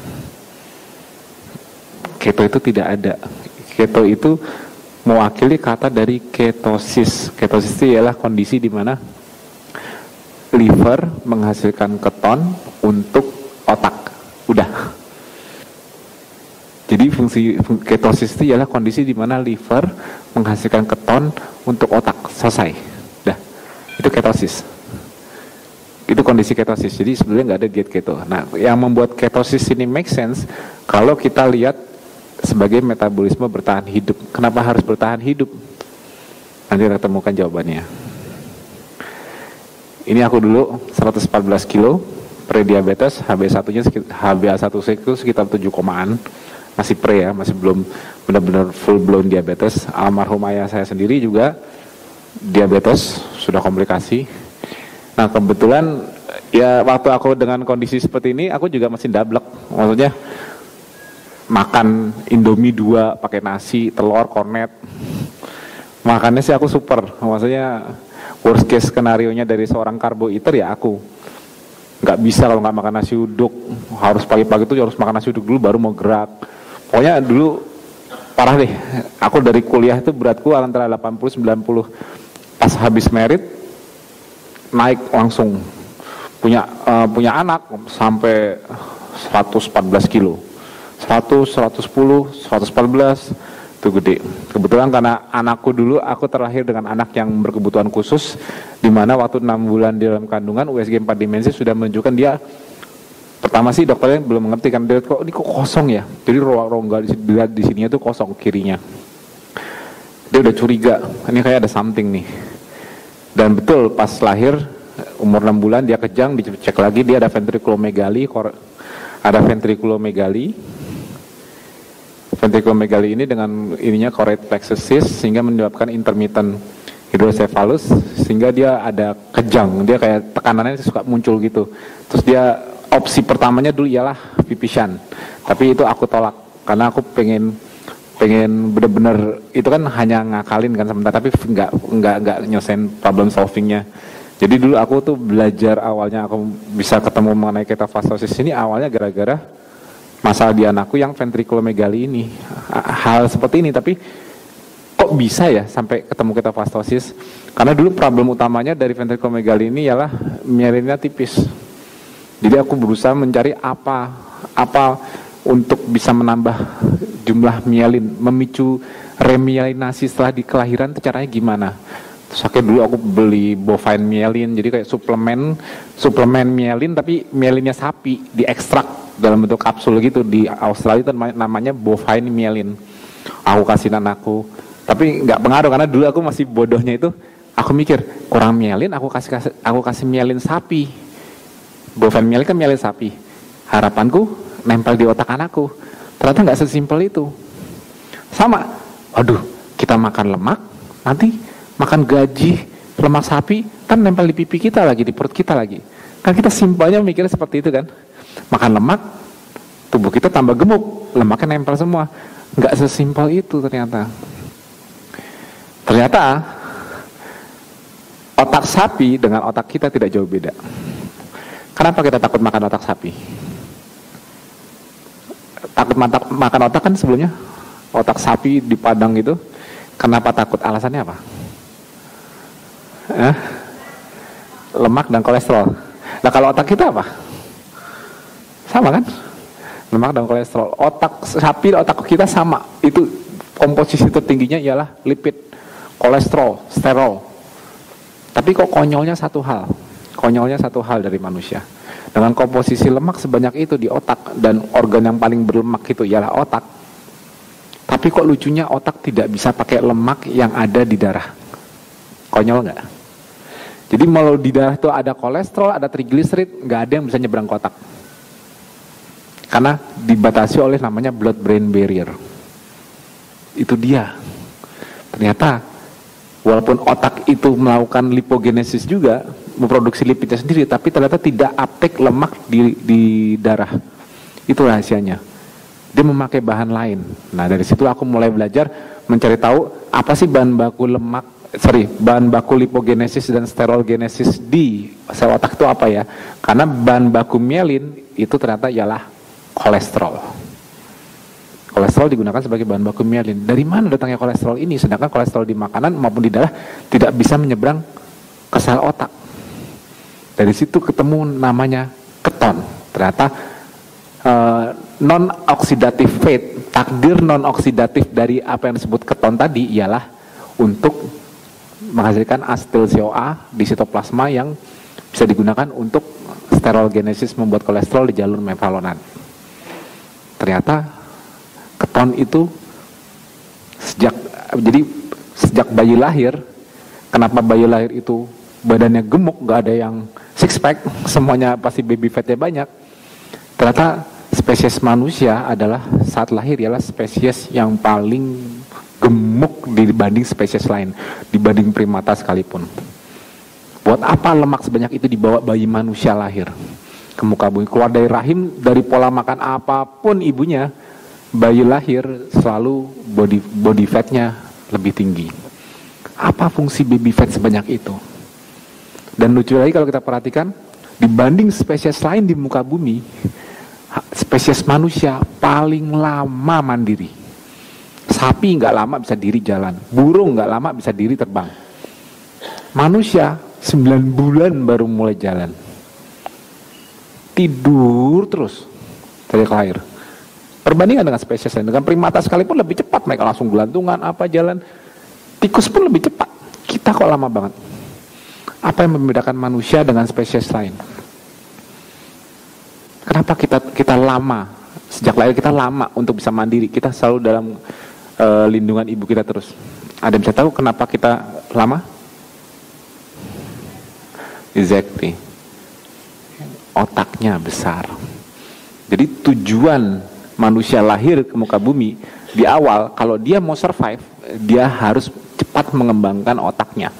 Keto itu tidak ada. Keto itu mewakili kata dari ketosis. Ketosis itu ialah kondisi di mana liver menghasilkan keton untuk otak. Udah. Jadi fungsi ketosis itu ialah kondisi di mana liver menghasilkan keton untuk otak. Selesai. Udah. Itu ketosis. Itu kondisi ketosis. Jadi sebenarnya nggak ada diet keto. Nah, yang membuat ketosis ini make sense kalau kita lihat sebagai metabolisme bertahan hidup. Kenapa harus bertahan hidup? Nanti kita temukan jawabannya. Ini aku dulu seratus empat belas kilo, pre-diabetes, H b A satu-nya H b A satu C itu sekitar tujuh komaan. Masih pre ya, masih belum benar-benar full blown diabetes. Almarhum ayah saya sendiri juga diabetes, sudah komplikasi. Nah, kebetulan ya waktu aku dengan kondisi seperti ini, aku juga masih dablek. Maksudnya makan Indomie dua pakai nasi, telur, kornet. Makannya sih aku super. Maksudnya worst case skenario-nya dari seorang carbo eater ya aku. Nggak bisa kalau nggak makan nasi uduk. Harus pagi-pagi tuh harus makan nasi uduk dulu baru mau gerak. Pokoknya dulu parah deh. Aku dari kuliah itu beratku antara delapan puluh sembilan puluh. Pas habis merit naik langsung. Punya uh, punya anak sampai seratus empat belas kilo. seratus, seratus sepuluh, seratus empat belas itu gede. Kebetulan karena anakku dulu aku terlahir dengan anak yang berkebutuhan khusus, di mana waktu enam bulan di dalam kandungan U S G empat dimensi sudah menunjukkan dia, pertama sih dokternya belum mengerti kan, dia kok ini kok kosong ya. Jadi rongga di, di sininya tuh kosong kirinya. Dia udah curiga, ini kayak ada something nih. Dan betul pas lahir umur enam bulan dia kejang, dicek lagi dia ada ventriculomegaly, ada ventriculomegaly. Ventriculomegaly ini dengan ininya choroid plexus cyst sehingga menyebabkan intermittent hydrocephalus, sehingga dia ada kejang, dia kayak tekanannya suka muncul gitu. Terus dia opsi pertamanya dulu ialah pipisan, tapi itu aku tolak karena aku pengen pengen bener-bener itu kan hanya ngakalin kan sebentar, tapi nggak nggak nggak nyelesain problem solvingnya. Jadi dulu aku tuh belajar awalnya aku bisa ketemu mengenai ketofastosis ini awalnya gara-gara masalah di anakku yang ventriculomegaly ini. Hal seperti ini, tapi kok bisa ya sampai ketemu ketofastosis? Karena dulu problem utamanya dari ventriculomegaly ini ialah mielinnya tipis. Jadi aku berusaha mencari apa apa untuk bisa menambah jumlah mielin, memicu remyelinasi setelah di kelahiran itu caranya gimana? Terus akhirnya dulu aku beli bovine myelin, jadi kayak suplemen suplemen myelin tapi myelinnya sapi diekstrak dalam bentuk kapsul gitu. Di Australia itu namanya bovine myelin. Aku kasih anakku, tapi nggak pengaruh karena dulu aku masih bodohnya itu. Aku mikir kurang myelin, aku kasih, kasih aku kasih myelin sapi. Bovine myelin kan myelin sapi. Harapanku nempel di otak anakku. Ternyata nggak sesimpel itu. Sama, aduh kita makan lemak, nanti makan gaji lemak sapi kan nempel di pipi kita lagi, di perut kita lagi. Kan kita simpelnya mikirnya seperti itu kan. Makan lemak, tubuh kita tambah gemuk, lemaknya nempel semua. Nggak sesimpel itu ternyata. Ternyata otak sapi dengan otak kita tidak jauh beda. Kenapa kita takut makan otak sapi? Takut matak, makan otak kan sebelumnya otak sapi di Padang itu. Kenapa takut? Alasannya apa? Eh? Lemak dan kolesterol. Nah kalau otak kita apa? Sama kan? Lemak dan kolesterol. Otak sapi dan otak kita sama. Itu komposisi tertingginya ialah lipid, kolesterol, sterol. Tapi kok konyolnya satu hal. Konyolnya satu hal dari manusia. Dengan komposisi lemak sebanyak itu di otak dan organ yang paling berlemak itu ialah otak. Tapi kok lucunya otak tidak bisa pakai lemak yang ada di darah. Konyol nggak? Jadi kalau di darah itu ada kolesterol, ada trigliserid, nggak ada yang bisa nyebrang ke otak. Karena dibatasi oleh namanya blood-brain barrier. Itu dia. Ternyata walaupun otak itu melakukan lipogenesis juga, memproduksi lipidnya sendiri, tapi ternyata tidak uptake lemak di, di darah. Itu rahasianya. Dia memakai bahan lain. Nah dari situ aku mulai belajar mencari tahu apa sih bahan baku lemak, sorry, bahan baku lipogenesis dan sterolgenesis di sel otak itu apa ya? Karena bahan baku mielin itu ternyata ialah kolesterol. Kolesterol digunakan sebagai bahan baku mielin. Dari mana datangnya kolesterol ini? Sedangkan kolesterol di makanan maupun di darah tidak bisa menyeberang ke sel otak. Dari situ ketemu namanya keton. Ternyata uh, non-oxidative fat, takdir non-oksidatif dari apa yang disebut keton tadi ialah untuk menghasilkan asetil C O A di sitoplasma yang bisa digunakan untuk sterolgenesis membuat kolesterol di jalur mevalonat. Ternyata keton itu sejak jadi sejak bayi lahir, kenapa bayi lahir itu badannya gemuk, gak ada yang six pack, semuanya pasti baby fatnya banyak. Ternyata spesies manusia adalah saat lahir ialah spesies yang paling gemuk dibanding spesies lain, dibanding primata sekalipun. Buat apa lemak sebanyak itu dibawa bayi manusia lahir ke muka bumi? Keluar dari rahim, dari pola makan apapun ibunya, bayi lahir selalu body body fatnya lebih tinggi. Apa fungsi baby fat sebanyak itu? Dan lucu lagi kalau kita perhatikan, dibanding spesies lain di muka bumi, spesies manusia paling lama mandiri. Sapi nggak lama bisa diri jalan, burung nggak lama bisa diri terbang. Manusia sembilan bulan baru mulai jalan. Tidur terus dari lahir. Perbandingan dengan spesies lain, dengan primata sekalipun lebih cepat, mereka langsung gelantungan apa jalan. Tikus pun lebih cepat. Kita kok lama banget. Apa yang membedakan manusia dengan spesies lain? Kenapa kita kita lama, sejak lahir kita lama untuk bisa mandiri, kita selalu dalam uh, lindungan ibu kita terus. Ada yang bisa tahu kenapa kita lama? Exactly. Otaknya besar. Jadi tujuan manusia lahir ke muka bumi di awal, kalau dia mau survive, dia harus cepat mengembangkan otaknya.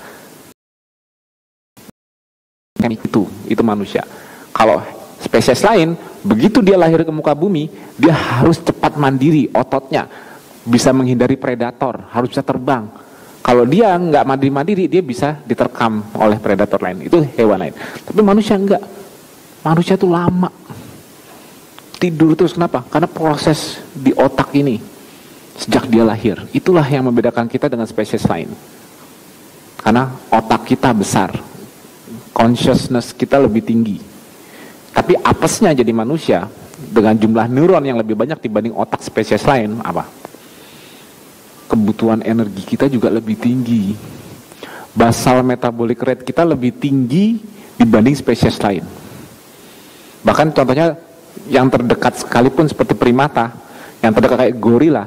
Itu, itu manusia. Kalau spesies lain, begitu dia lahir ke muka bumi, dia harus cepat mandiri, ototnya bisa menghindari predator, harus bisa terbang. Kalau dia nggak mandiri-mandiri, dia bisa diterkam oleh predator lain. Itu hewan lain. Tapi manusia enggak. Manusia itu lama. Tidur terus, kenapa? Karena proses di otak ini sejak dia lahir. Itulah yang membedakan kita dengan spesies lain. Karena otak kita besar. Consciousness kita lebih tinggi. Tapi apesnya jadi manusia dengan jumlah neuron yang lebih banyak dibanding otak spesies lain, apa? Kebutuhan energi kita juga lebih tinggi. Basal metabolic rate kita lebih tinggi dibanding spesies lain. Bahkan contohnya yang terdekat sekalipun seperti primata, yang terdekat kayak gorila.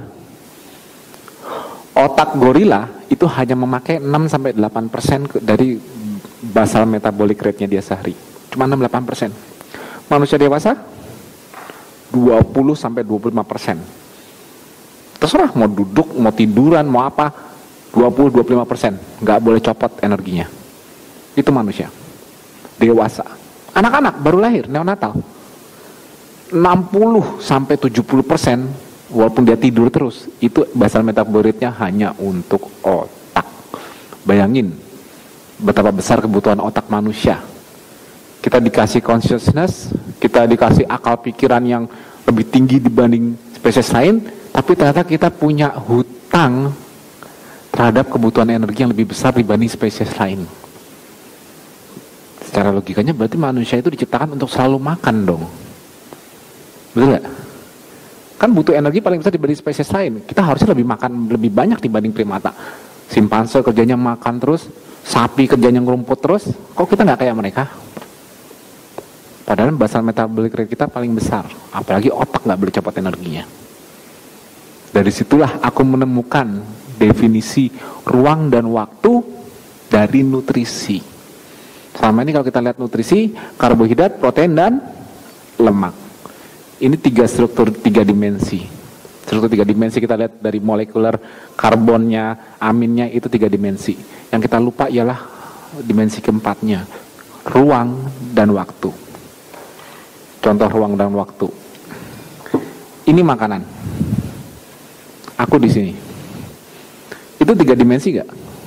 Otak gorila itu hanya memakai enam sampai delapan persen dari basal metabolic rate-nya dia sehari. Cuma enam sampai delapan persen. Manusia dewasa dua puluh sampai dua puluh lima persen. Terserah mau duduk, mau tiduran, mau apa, dua puluh sampai dua puluh lima persen. Nggak boleh copot energinya. Itu manusia dewasa. Anak-anak baru lahir, neonatal, enam puluh sampai tujuh puluh persen walaupun dia tidur terus, itu basal metabolic rate-nya hanya untuk otak. Bayangin betapa besar kebutuhan otak manusia. kita dikasih consciousness, kita dikasih akal pikiran yang lebih tinggi dibanding spesies lain, tapi ternyata kita punya hutang terhadap kebutuhan energi yang lebih besar dibanding spesies lain. Secara logikanya berarti manusia itu diciptakan untuk selalu makan dong. Betul nggak? Kan butuh energi paling besar dibanding spesies lain. Kita harusnya lebih makan lebih banyak dibanding primata. Simpanse kerjanya makan terus, sapi kerjanya ngerumput terus. Kok kita nggak kayak mereka? Padahal basal metabolic rate kita paling besar. Apalagi otak nggak boleh cepat energinya. Dari situlah aku menemukan definisi ruang dan waktu dari nutrisi. Selama ini kalau kita lihat nutrisi, karbohidrat, protein, dan lemak. Ini tiga struktur, tiga dimensi. Struktur tiga dimensi kita lihat dari molekuler karbonnya, aminnya itu tiga dimensi. Yang kita lupa ialah dimensi keempatnya, ruang dan waktu. Contoh ruang dan waktu. Ini makanan. Aku di sini. Itu tiga dimensi gak?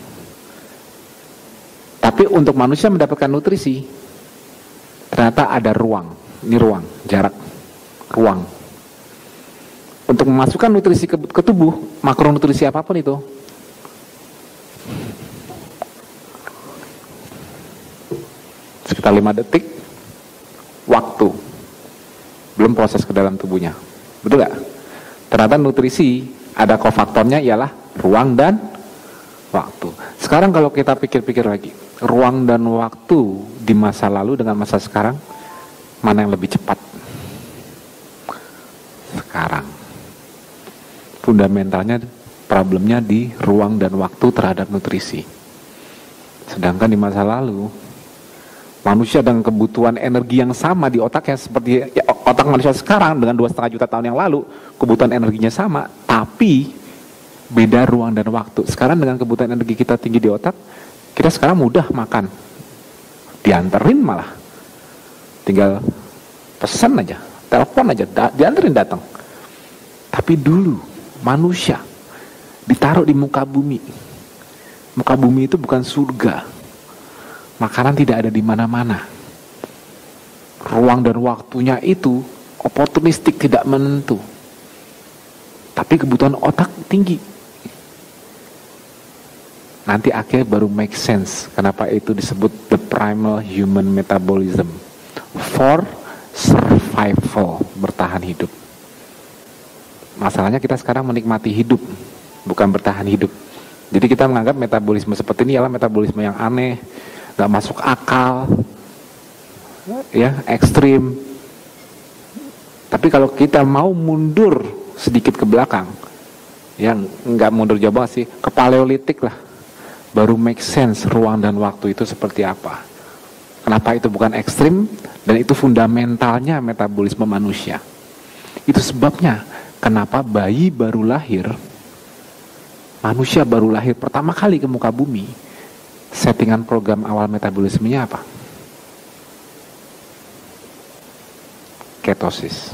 Tapi untuk manusia mendapatkan nutrisi, ternyata ada ruang. Ini ruang, jarak. Ruang. Untuk memasukkan nutrisi ke, ke tubuh, makronutrisi apapun itu, sekitar lima detik waktu, belum proses ke dalam tubuhnya. Betul gak? Ternyata nutrisi ada kofaktornya ialah ruang dan waktu. Sekarang kalau kita pikir-pikir lagi, ruang dan waktu di masa lalu dengan masa sekarang, mana yang lebih cepat? Sekarang. Fundamentalnya, problemnya di ruang dan waktu terhadap nutrisi. Sedangkan di masa lalu, manusia dengan kebutuhan energi yang sama di otaknya seperti ya, otak manusia sekarang dengan dua setengah juta tahun yang lalu, kebutuhan energinya sama, tapi beda ruang dan waktu. Sekarang dengan kebutuhan energi kita tinggi di otak, kita sekarang mudah makan, dianterin malah, tinggal pesan aja, telepon aja, da dianterin datang. Tapi dulu manusia ditaruh di muka bumi. Muka bumi itu bukan surga. Makanan tidak ada di mana-mana. Ruang dan waktunya itu oportunistik, tidak menentu. Tapi kebutuhan otak tinggi. Nanti akhirnya baru make sense kenapa itu disebut the primal human metabolism for survival, bertahan hidup. Masalahnya kita sekarang menikmati hidup, bukan bertahan hidup. Jadi kita menganggap metabolisme seperti ini adalah metabolisme yang aneh, gak masuk akal, ya, ekstrim. Tapi kalau kita mau mundur sedikit ke belakang, ya nggak mundur jauh banget sih, ke paleolitik lah, baru make sense ruang dan waktu itu seperti apa. Kenapa itu bukan ekstrim, dan itu fundamentalnya metabolisme manusia. Itu sebabnya kenapa bayi baru lahir, manusia baru lahir pertama kali ke muka bumi, settingan program awal metabolismenya apa? Ketosis.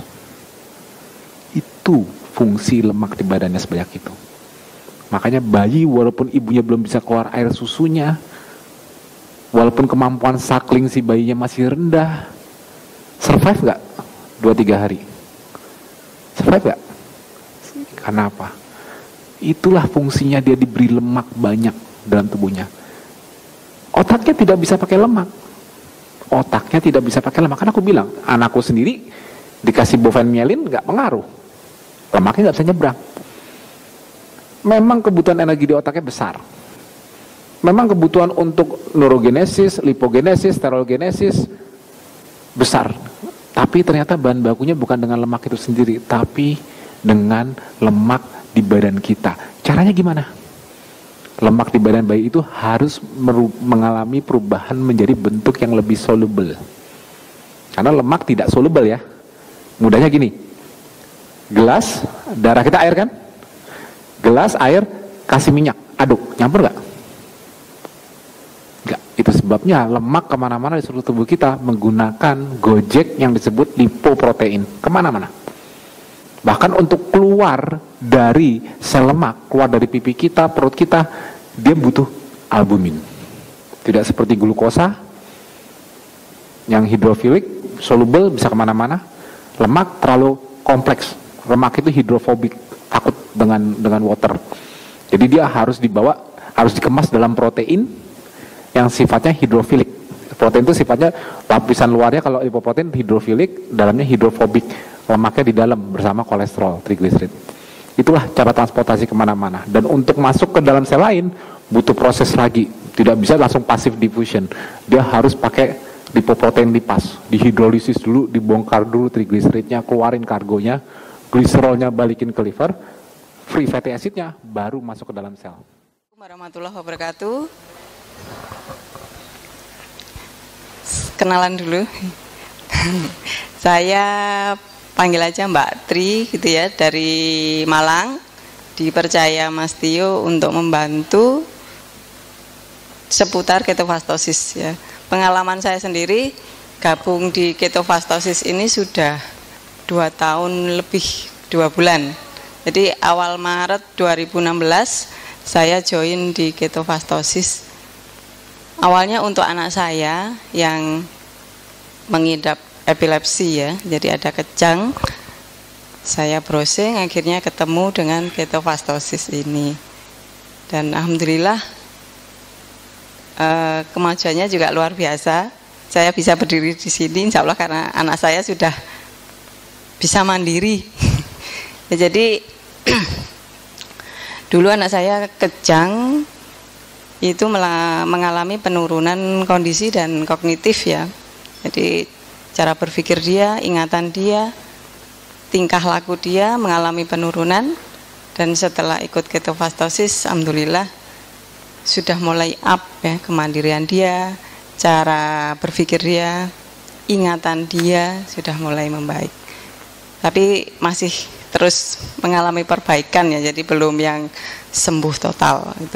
Itu fungsi lemak di badannya sebanyak itu. Makanya bayi walaupun ibunya belum bisa keluar air susunya, walaupun kemampuan suckling si bayinya masih rendah, survive gak? dua tiga hari? Survive gak? Karena apa? Itulah fungsinya dia diberi lemak banyak dalam tubuhnya. Otaknya tidak bisa pakai lemak. Otaknya tidak bisa pakai lemak. Karena aku bilang, anakku sendiri dikasih bovine myelin gak pengaruh. Lemaknya gak bisa nyebrang. Memang kebutuhan energi di otaknya besar. Memang kebutuhan untuk neurogenesis, lipogenesis, sterogenesis besar. Tapi ternyata bahan bakunya bukan dengan lemak itu sendiri, tapi dengan lemak di badan kita. Caranya gimana? Lemak di badan bayi itu harus mengalami perubahan menjadi bentuk yang lebih soluble. Karena lemak tidak soluble ya. Mudahnya gini, gelas, darah kita air kan? Gelas, air, kasih minyak, aduk, nyampur gak? Enggak. Itu sebabnya lemak kemana-mana di seluruh tubuh kita menggunakan gojek yang disebut lipoprotein. Kemana-mana. Bahkan untuk keluar dari sel lemak, keluar dari pipi kita, perut kita, dia butuh albumin. Tidak seperti glukosa, Yang hidrofilik, soluble, bisa kemana-mana. Lemak terlalu kompleks. Lemak itu hidrofobik, takut dengan dengan water. Jadi dia harus dibawa, harus dikemas dalam protein yang sifatnya hidrofilik. Protein itu sifatnya lapisan luarnya, kalau lipoprotein hidrofilik, dalamnya hidrofobik. Lemaknya di dalam bersama kolesterol, trigliserid. Itulah cara transportasi kemana-mana. Dan untuk masuk ke dalam sel lain butuh proses lagi. Tidak bisa langsung passive diffusion. Dia harus pakai lipoprotein lipas, dihidrolisis dulu, dibongkar dulu trigliseridnya, keluarin kargonya, gliserolnya balikin ke liver, free fatty acidnya baru masuk ke dalam sel. Warahmatullahi wabarakatuh. Kenalan dulu. Saya panggil aja Mbak Tri gitu ya, dari Malang. Dipercaya Mas Tio untuk membantu seputar ketofastosis ya. Pengalaman saya sendiri gabung di ketofastosis ini sudah dua tahun lebih, dua bulan. Jadi awal Maret dua ribu enam belas saya join di ketofastosis. Awalnya untuk anak saya yang mengidap epilepsi ya, jadi ada kejang. Saya browsing, akhirnya ketemu dengan ketofastosis ini. Dan alhamdulillah eh, kemajuannya juga luar biasa. Saya bisa berdiri di sini insya Allah karena anak saya sudah bisa mandiri. Ya, jadi dulu anak saya kejang, itu mengalami penurunan kondisi dan kognitif ya. Jadi cara berpikir dia, ingatan dia, tingkah laku dia mengalami penurunan. Dan setelah ikut ketofastosis, alhamdulillah sudah mulai up ya, kemandirian dia, cara berpikir dia, ingatan dia sudah mulai membaik. Tapi masih terus mengalami perbaikan ya, jadi belum yang sembuh total gitu.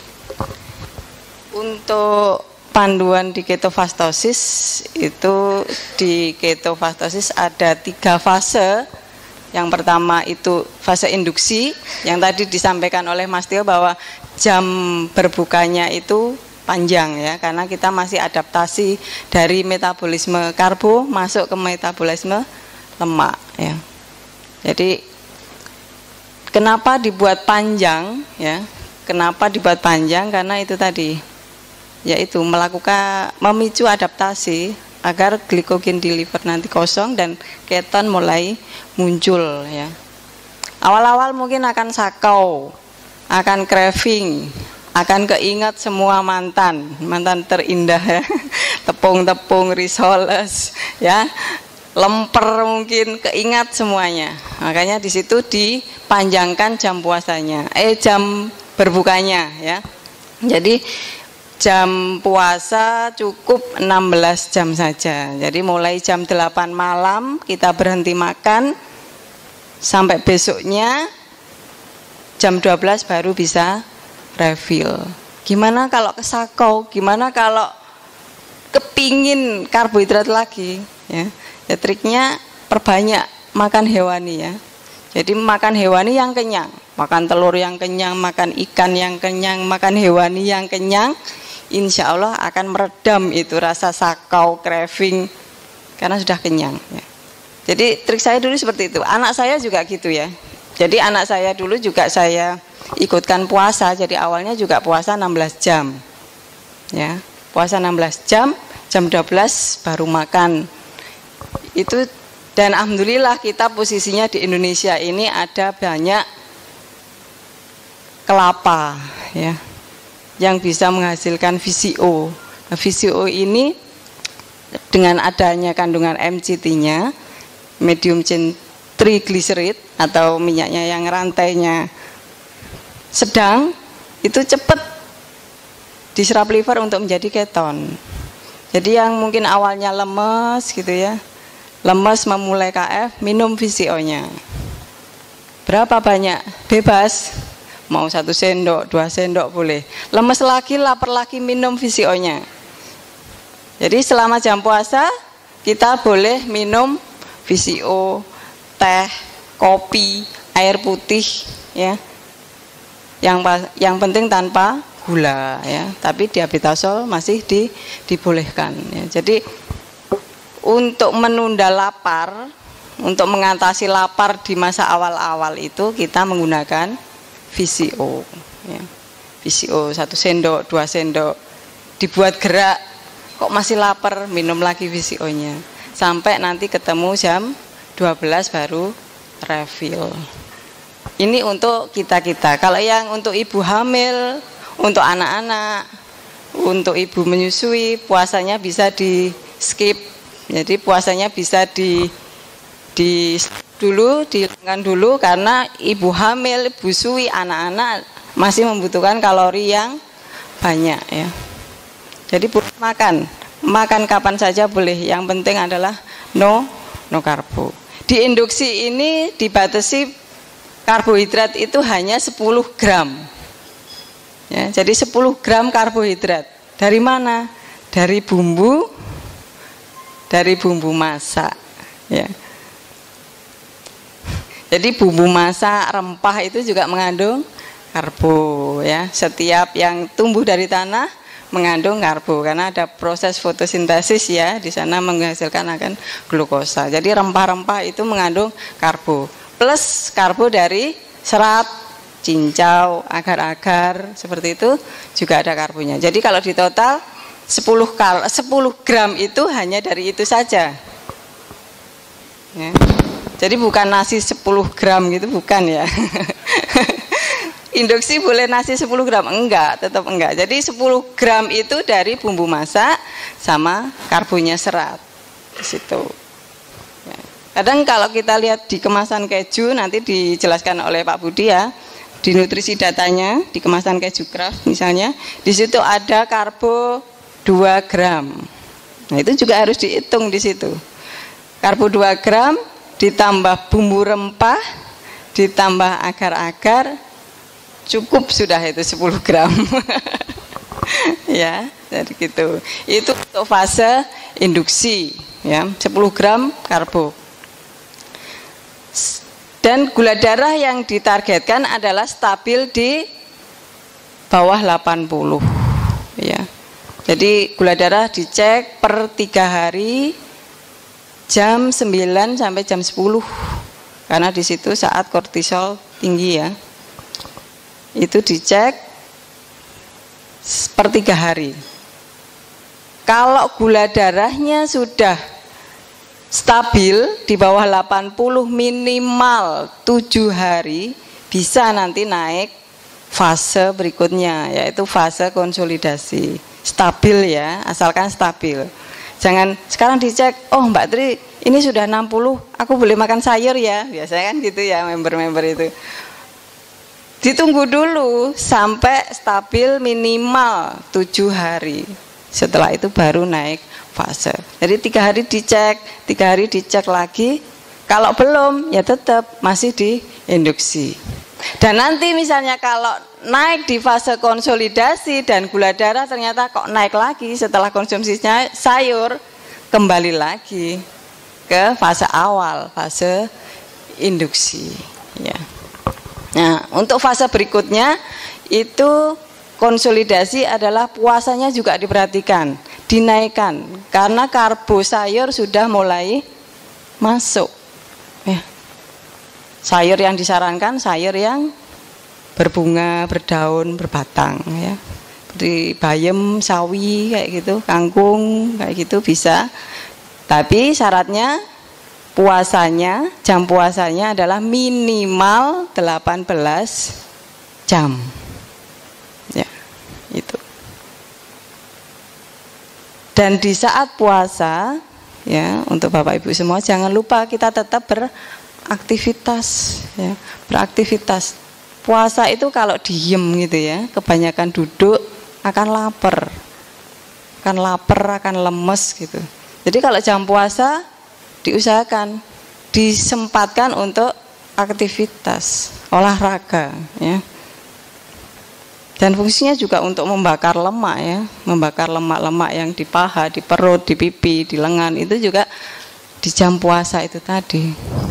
Untuk panduan di ketofastosis itu, di ketofastosis ada tiga fase. Yang pertama itu fase induksi, yang tadi disampaikan oleh Mas Tio bahwa jam berbukanya itu panjang ya, karena kita masih adaptasi dari metabolisme karbo masuk ke metabolisme lemak ya. Jadi kenapa dibuat panjang ya? Kenapa dibuat panjang? Karena itu tadi, yaitu melakukan memicu adaptasi agar glikogen di liver nanti kosong dan keton mulai muncul ya. Awal-awal mungkin akan sakau, akan craving, akan keingat semua mantan, mantan terindah ya. Tepung-tepung, risoles ya. Lemper mungkin keingat semuanya. Makanya di situ dipanjangkan jam puasanya, eh jam berbukanya ya. Jadi jam puasa cukup enam belas jam saja. Jadi mulai jam delapan malam kita berhenti makan sampai besoknya jam dua belas baru bisa refill. Gimana kalau kesakau? Gimana kalau kepingin karbohidrat lagi ya? Ya triknya perbanyak makan hewani ya. Jadi makan hewani yang kenyang, makan telur yang kenyang, makan ikan yang kenyang, makan hewani yang kenyang, insya Allah akan meredam itu rasa sakau, craving, karena sudah kenyang ya. Jadi trik saya dulu seperti itu. Anak saya juga gitu ya. Jadi anak saya dulu juga saya ikutkan puasa. Jadi awalnya juga puasa enam belas jam ya. Puasa enam belas jam, jam dua belas baru makan. Itu, dan alhamdulillah kita posisinya di Indonesia ini ada banyak kelapa ya, yang bisa menghasilkan V C O. Nah, V C O ini dengan adanya kandungan M C T-nya, medium chain triglyceride atau minyaknya yang rantainya sedang, itu cepat diserap liver untuk menjadi keton. Jadi yang mungkin awalnya lemes gitu ya, lemes memulai K F, minum V C O-nya. Berapa banyak? Bebas. Mau satu sendok, dua sendok boleh. Lemes lagi, lapar lagi, minum V C O-nya. Jadi selama jam puasa kita boleh minum V C O, teh, kopi, air putih ya. Yang yang penting tanpa gula ya. Tapi diabetasol masih di, dibolehkan ya. Jadi untuk menunda lapar, untuk mengatasi lapar di masa awal-awal itu kita menggunakan V C O. Ya. V C O satu sendok, dua sendok, dibuat gerak, kok masih lapar, minum lagi V C O-nya. Sampai nanti ketemu jam dua belas baru refill. Ini untuk kita-kita. Kalau yang untuk ibu hamil, untuk anak-anak, untuk ibu menyusui, puasanya bisa di skip. Jadi puasanya bisa di di dulu, dihilangkan dulu karena ibu hamil, ibu sui, anak-anak masih membutuhkan kalori yang banyak ya. Jadi boleh makan, makan kapan saja boleh. Yang penting adalah no no karbo. Di induksi ini dibatasi karbohidrat itu hanya sepuluh gram. Ya, jadi sepuluh gram karbohidrat. Dari mana? Dari bumbu, dari bumbu masak. Ya. Jadi bumbu masak, rempah itu juga mengandung karbo. Ya. Setiap yang tumbuh dari tanah mengandung karbo karena ada proses fotosintesis ya, di sana menghasilkan akan glukosa. Jadi rempah-rempah itu mengandung karbo. Plus karbo dari serat, cincau, agar-agar, seperti itu juga ada karbonya. Jadi kalau di total sepuluh, kal sepuluh gram itu hanya dari itu saja ya. Jadi bukan nasi sepuluh gram gitu, bukan ya. Induksi boleh nasi sepuluh gram, enggak, tetap enggak. Jadi sepuluh gram itu dari bumbu masak sama karbonya serat di situ. Kadang kalau kita lihat di kemasan keju, nanti dijelaskan oleh Pak Budi ya, di nutrisi datanya, di kemasan keju Kraft misalnya, di situ ada karbo dua gram. Nah itu juga harus dihitung di situ. Karbo dua gram ditambah bumbu rempah, ditambah agar-agar, cukup sudah itu sepuluh gram. Ya, jadi gitu. Itu untuk fase induksi ya, sepuluh gram karbo. Dan gula darah yang ditargetkan adalah stabil di bawah delapan puluh ya. Jadi gula darah dicek per tiga hari jam sembilan sampai jam sepuluh karena di situ saat kortisol tinggi ya. Itu dicek per tiga hari. Kalau gula darahnya sudah stabil di bawah delapan puluh minimal tujuh hari, bisa nanti naik fase berikutnya, yaitu fase konsolidasi. Stabil ya, asalkan stabil. Jangan sekarang dicek, oh Mbak Tri ini sudah enam puluh, aku boleh makan sayur ya, biasanya kan gitu ya member-member itu. Ditunggu dulu sampai stabil minimal tujuh hari, setelah itu baru naik fase. Jadi tiga hari dicek, tiga hari dicek lagi. Kalau belum, ya tetap masih di induksi. Dan nanti misalnya kalau naik di fase konsolidasi dan gula darah ternyata kok naik lagi setelah konsumsinya sayur, kembali lagi ke fase awal, fase induksi. Ya. Nah, untuk fase berikutnya itu konsolidasi adalah puasanya juga diperhatikan, dinaikkan karena karbo sayur sudah mulai masuk ya. Sayur yang disarankan sayur yang berbunga, berdaun, berbatang ya, seperti bayam, sawi kayak gitu, kangkung kayak gitu bisa. Tapi syaratnya puasanya, jam puasanya adalah minimal delapan belas jam ya, itu. Dan di saat puasa ya, untuk Bapak Ibu semua jangan lupa kita tetap beraktivitas ya, beraktivitas. Puasa itu kalau diem gitu ya, kebanyakan duduk akan lapar, akan lapar, akan lemes gitu. Jadi kalau jam puasa diusahakan, disempatkan untuk aktivitas, olahraga ya. Dan fungsinya juga untuk membakar lemak ya, membakar lemak-lemak yang di paha, di perut, di pipi, di lengan, itu juga di jam puasa itu tadi.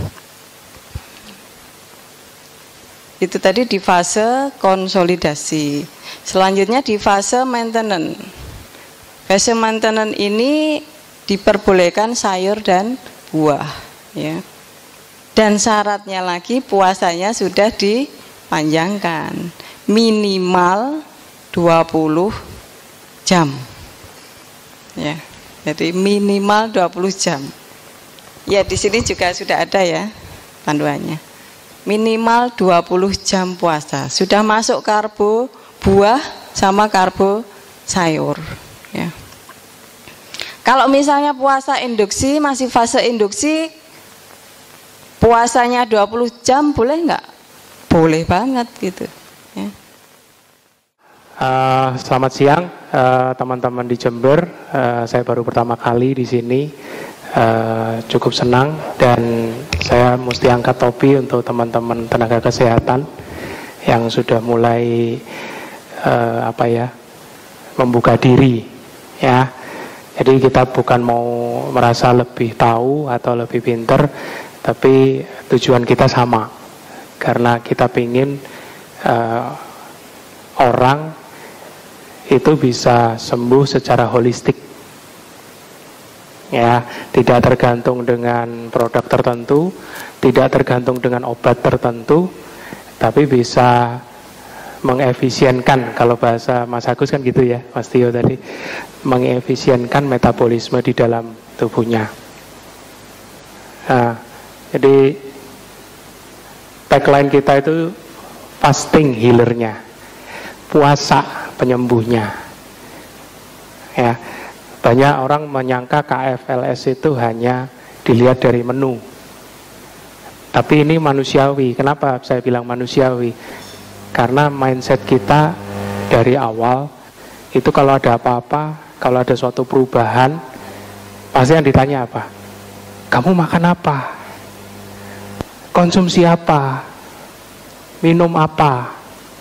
Itu tadi di fase konsolidasi. Selanjutnya di fase maintenance. Fase maintenance ini diperbolehkan sayur dan buah, ya. Dan syaratnya lagi puasanya sudah dipanjangkan minimal dua puluh jam, ya. Jadi minimal dua puluh jam. Ya, di sini juga sudah ada ya panduannya. Minimal dua puluh jam puasa. Sudah masuk karbo buah sama karbo sayur, ya. Kalau misalnya puasa induksi, masih fase induksi, puasanya dua puluh jam boleh nggak? Boleh banget gitu, ya. Uh, selamat siang uh, teman-teman di Jember. Uh, saya baru pertama kali di sini. Uh, cukup senang dan saya mesti angkat topi untuk teman-teman tenaga kesehatan yang sudah mulai uh, apa ya membuka diri, ya. Jadi kita bukan mau merasa lebih tahu atau lebih pinter, tapi tujuan kita sama, karena kita ingin uh, orang itu bisa sembuh secara holistik. Ya, tidak tergantung dengan produk tertentu, tidak tergantung dengan obat tertentu, tapi bisa mengefisienkan, kalau bahasa Mas Agus kan gitu ya, Mas Tio tadi, mengefisienkan metabolisme di dalam tubuhnya. Nah, jadi tagline kita itu fasting healernya, puasa penyembuhnya, ya. Banyak orang menyangka K F L S itu hanya dilihat dari menu. Tapi ini manusiawi. Kenapa saya bilang manusiawi? Karena mindset kita dari awal itu kalau ada apa-apa, kalau ada suatu perubahan, pasti yang ditanya apa? Kamu makan apa? Konsumsi apa? Minum apa?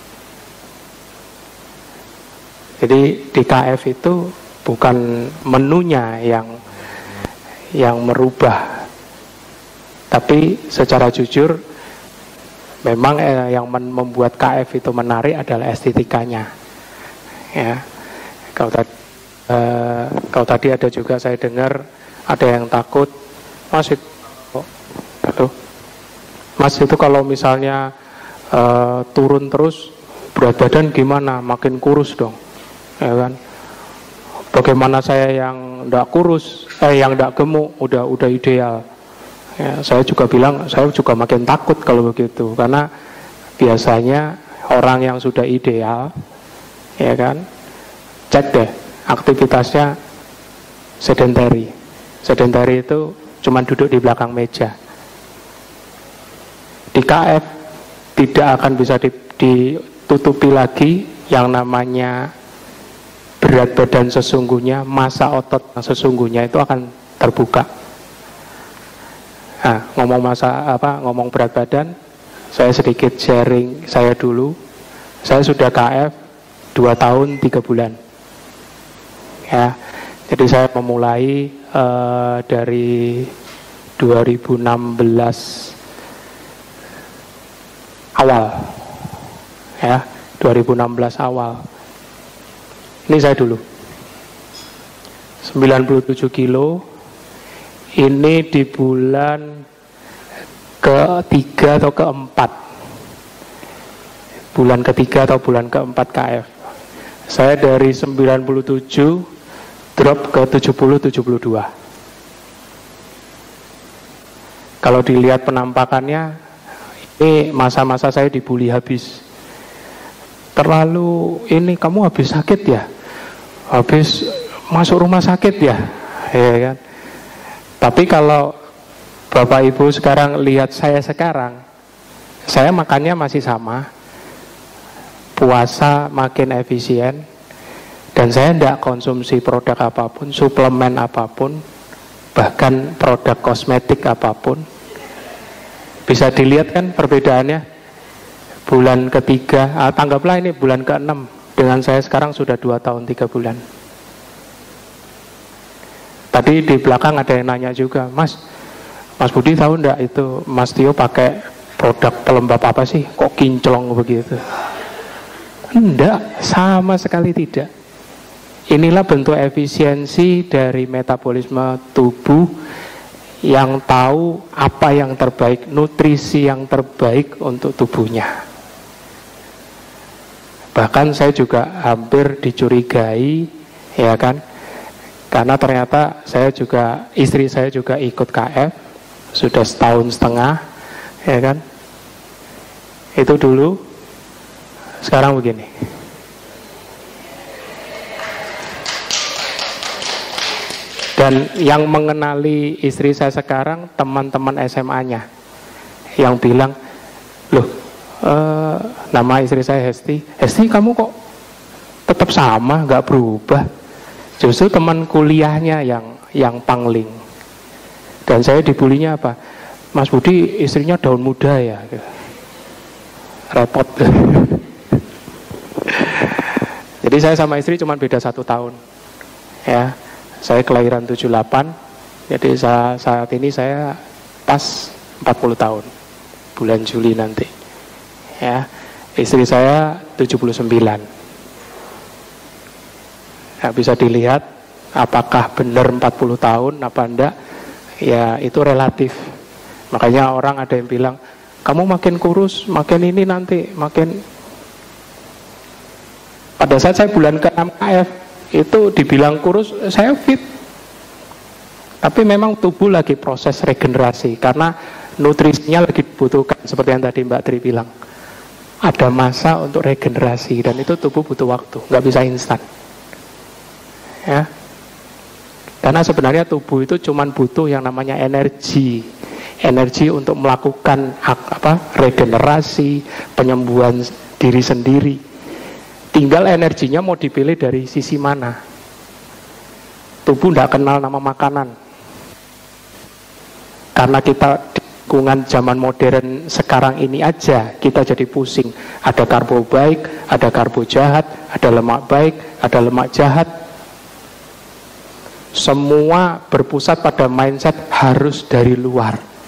Jadi di K F itu bukan menunya yang yang merubah, tapi secara jujur memang eh, yang membuat K F itu menarik adalah estetikanya, ya. Kalau tadi eh, kalau tadi ada juga saya dengar ada yang takut, Mas itu, oh, halo, Mas itu kalau misalnya eh, turun terus berat badan gimana? Makin kurus dong, ya kan? Bagaimana saya yang tidak kurus, eh yang tidak gemuk, udah udah ideal. Ya, saya juga bilang, saya juga makin takut kalau begitu, karena biasanya orang yang sudah ideal, ya kan, cek deh aktivitasnya sedentary. Sedentary itu cuma duduk di belakang meja. Di K F tidak akan bisa ditutupi lagi yang namanya berat badan sesungguhnya, massa otot sesungguhnya itu akan terbuka. Nah, ngomong masa apa, ngomong berat badan, saya sedikit sharing saya dulu. Saya sudah K F dua tahun tiga bulan. Ya, jadi saya memulai uh, dari dua ribu enam belas awal, ya, dua ribu enam belas awal. Ini saya dulu sembilan puluh tujuh kilo. Ini di bulan ketiga atau keempat, bulan ketiga atau bulan keempat K F. Saya dari sembilan puluh tujuh drop ke tujuh puluh tujuh puluh dua. Kalau dilihat penampakannya, ini masa-masa saya dibully habis. Terlalu ini, kamu habis sakit ya? Habis masuk rumah sakit ya, ya kan? Tapi kalau Bapak Ibu sekarang lihat saya sekarang, saya makannya masih sama, puasa makin efisien, dan saya tidak konsumsi produk apapun, suplemen apapun, bahkan produk kosmetik apapun. Bisa dilihat kan perbedaannya? Bulan ketiga, ah, tanggaplah ini bulan keenam, dengan saya sekarang sudah dua tahun tiga bulan. Tadi di belakang ada yang nanya juga, Mas, Mas Budi tahu enggak itu Mas Tio pakai produk pelembab apa sih? Kok kinclong begitu? Enggak, sama sekali tidak. inilah bentuk efisiensi dari metabolisme tubuh yang tahu apa yang terbaik, nutrisi yang terbaik untuk tubuhnya. Bahkan saya juga hampir dicurigai, ya kan, karena ternyata saya juga, istri saya juga ikut K F sudah setahun setengah, ya kan. Itu dulu, sekarang begini. Dan yang mengenali istri saya sekarang teman-teman S M A-nya yang bilang, loh, uh, nama istri saya Hesti, Hesti kamu kok tetap sama, nggak berubah. Justru teman kuliahnya yang yang pangling. Dan saya dibulinya apa? Mas Budi istrinya daun muda ya, repot. Jadi saya sama istri cuma beda satu tahun, ya. Saya kelahiran tujuh puluh delapan, jadi saat, saat ini saya pas empat puluh tahun, bulan Juli nanti. Ya, istri saya tujuh puluh sembilan. Nah, bisa dilihat apakah benar empat puluh tahun apa enggak, ya itu relatif. Makanya orang ada yang bilang, kamu makin kurus, makin ini nanti, makin... Pada saat saya bulan ke enam K F, itu dibilang kurus, saya fit. Tapi memang tubuh lagi proses regenerasi, karena nutrisinya lagi dibutuhkan. Seperti yang tadi Mbak Tri bilang, ada masa untuk regenerasi, dan itu tubuh butuh waktu, nggak bisa instan, ya. Karena sebenarnya tubuh itu cuma butuh yang namanya energi, energi untuk melakukan apa, regenerasi, penyembuhan diri sendiri. Tinggal energinya mau dipilih dari sisi mana. Tubuh tidak kenal nama makanan. Karena kita di lingkungan zaman modern sekarang ini aja, kita jadi pusing. Ada karbo baik, ada karbo jahat, ada lemak baik, ada lemak jahat. Semua berpusat pada mindset harus dari luar.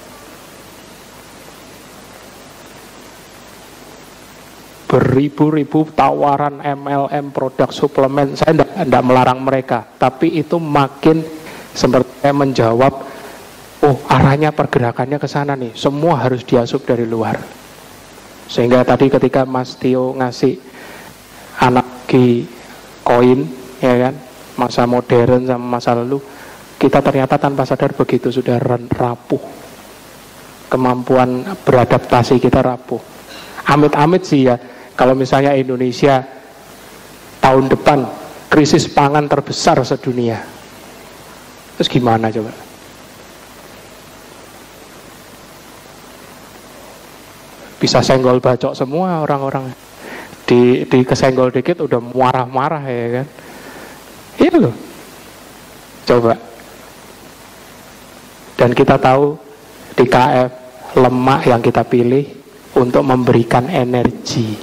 Beribu-ribu tawaran M L M produk suplemen, saya tidak melarang mereka, tapi itu makin seperti menjawab, oh arahnya pergerakannya ke sana nih, semua harus diasup dari luar. Sehingga tadi ketika Mas Tio ngasih analogi koin, ya kan, masa modern sama masa lalu, kita ternyata tanpa sadar begitu sudah rapuh, kemampuan beradaptasi kita rapuh. Amit-amit sih ya, kalau misalnya Indonesia tahun depan krisis pangan terbesar sedunia, terus gimana coba? Bisa senggol bacok semua orang-orang. Di, di kesenggol dikit udah marah-marah, ya kan? Iya loh. Coba. Dan kita tahu di K F lemak yang kita pilih untuk memberikan energi.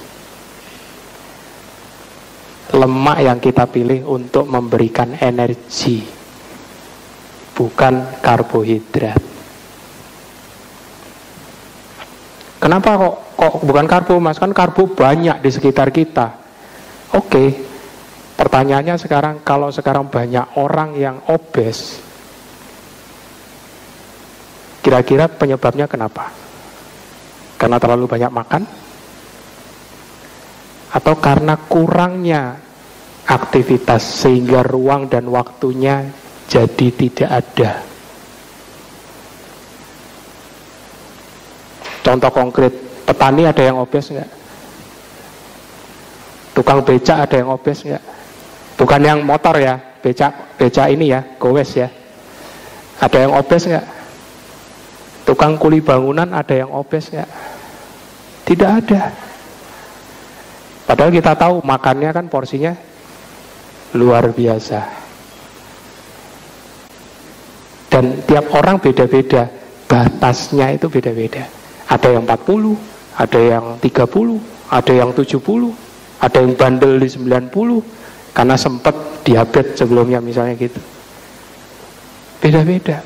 Lemak yang kita pilih untuk memberikan energi, bukan karbohidrat. Kenapa kok, kok bukan karbo, Mas? Kan karbo banyak di sekitar kita. Oke, pertanyaannya sekarang, kalau sekarang banyak orang yang obes, kira-kira penyebabnya kenapa? Karena terlalu banyak makan? Atau karena kurangnya aktivitas sehingga ruang dan waktunya jadi tidak ada? Contoh konkret, petani ada yang obes nggak? Tukang becak ada yang obes nggak? Bukan yang motor ya, becak becak ini ya, gowes ya. Ada yang obes nggak? Tukang kuli bangunan ada yang obes nggak? Tidak ada. Padahal kita tahu makannya kan porsinya luar biasa. Dan tiap orang beda-beda, batasnya itu beda-beda. Ada yang empat puluh, ada yang tiga puluh, ada yang tujuh puluh, ada yang bandel di sembilan puluh karena sempat diabetes sebelumnya misalnya gitu. Beda-beda.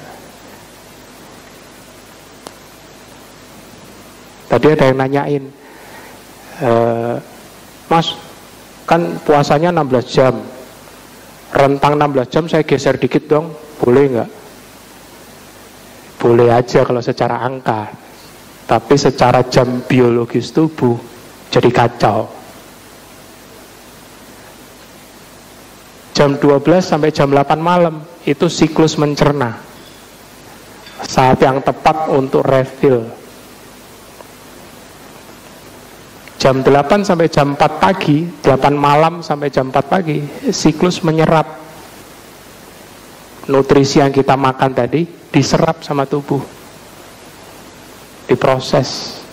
Tadi ada yang nanyain, e, Mas, kan puasanya enam belas jam, rentang enam belas jam saya geser dikit dong, boleh nggak? Boleh aja kalau secara angka, tapi secara jam biologis tubuh jadi kacau. Jam dua belas sampai jam delapan malam itu siklus mencerna, saat yang tepat untuk refill. Jam delapan sampai jam empat pagi, delapan malam sampai jam empat pagi, siklus menyerap. Nutrisi yang kita makan tadi diserap sama tubuh, diproses.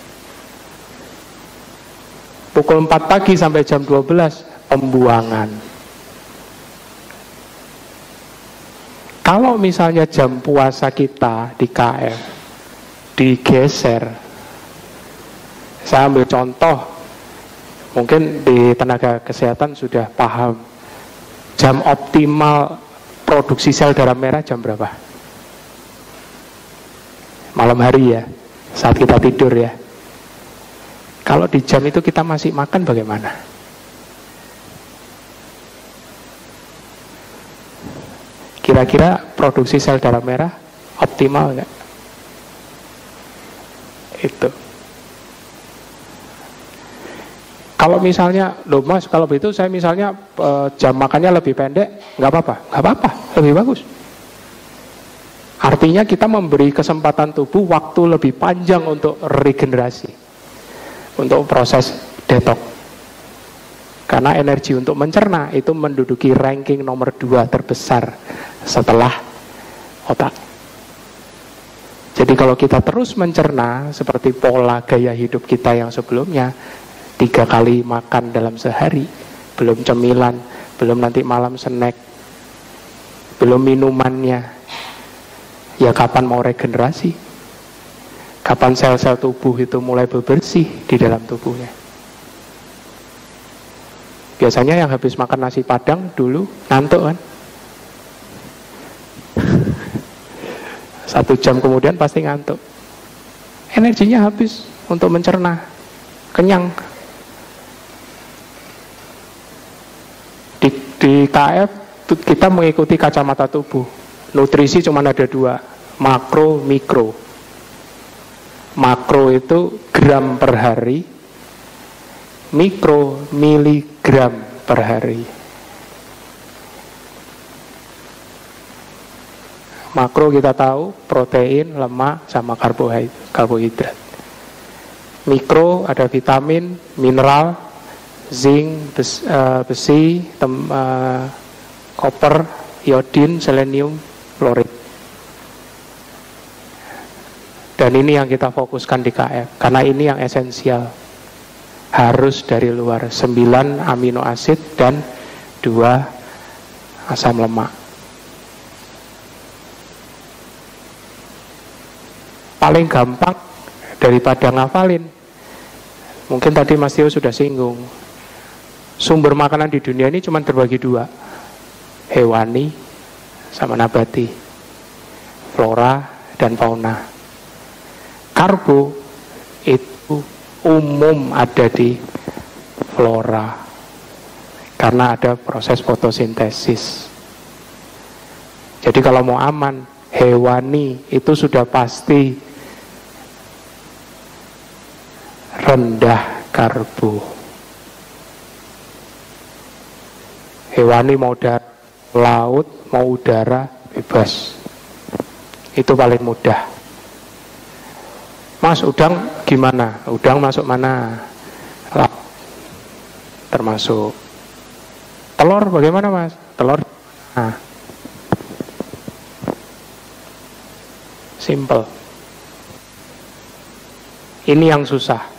Pukul empat pagi sampai jam dua belas pembuangan. Kalau misalnya jam puasa kita di K F digeser, saya ambil contoh, mungkin di tenaga kesehatan sudah paham, jam optimal produksi sel darah merah jam berapa? Malam hari ya, saat kita tidur ya. Kalau di jam itu kita masih makan bagaimana? Kira-kira produksi sel darah merah optimal nggak? Itu. Kalau misalnya, loh mas, kalau begitu saya misalnya e, jam makannya lebih pendek, nggak apa-apa, nggak apa-apa, lebih bagus. Artinya kita memberi kesempatan tubuh waktu lebih panjang untuk regenerasi, untuk proses detox. Karena energi untuk mencerna itu menduduki ranking nomor dua terbesar setelah otak. Jadi kalau kita terus mencerna seperti pola gaya hidup kita yang sebelumnya, tiga kali makan dalam sehari, belum cemilan, belum nanti malam snack, belum minumannya, ya kapan mau regenerasi? Kapan sel-sel tubuh itu mulai bebersih di dalam tubuhnya? Biasanya yang habis makan nasi padang dulu ngantuk kan? Satu jam kemudian pasti ngantuk. Energinya habis untuk mencerna, kenyang. Di K F kita mengikuti kacamata tubuh. Nutrisi cuma ada dua, makro, mikro. Makro itu gram per hari, mikro miligram per hari. Makro kita tahu protein, lemak, sama karbohidrat. Mikro ada vitamin, mineral, zinc, bes, uh, besi, tem, uh, koper, iodin, selenium, fluoride. Dan ini yang kita fokuskan di K F, karena ini yang esensial. Harus dari luar, sembilan amino asid dan dua asam lemak. Paling gampang daripada ngafalin, mungkin tadi Mas Tio sudah singgung, sumber makanan di dunia ini cuma terbagi dua, hewani sama nabati, flora dan fauna. Karbo itu umum ada di flora karena ada proses fotosintesis. Jadi kalau mau aman, hewani itu sudah pasti rendah karbo. Hewani mau dari laut, mau udara, bebas. Itu paling mudah. Mas, udang gimana? Udang masuk mana? Laut. Termasuk. Telur bagaimana mas? Telur. Nah. Simple. Ini yang susah.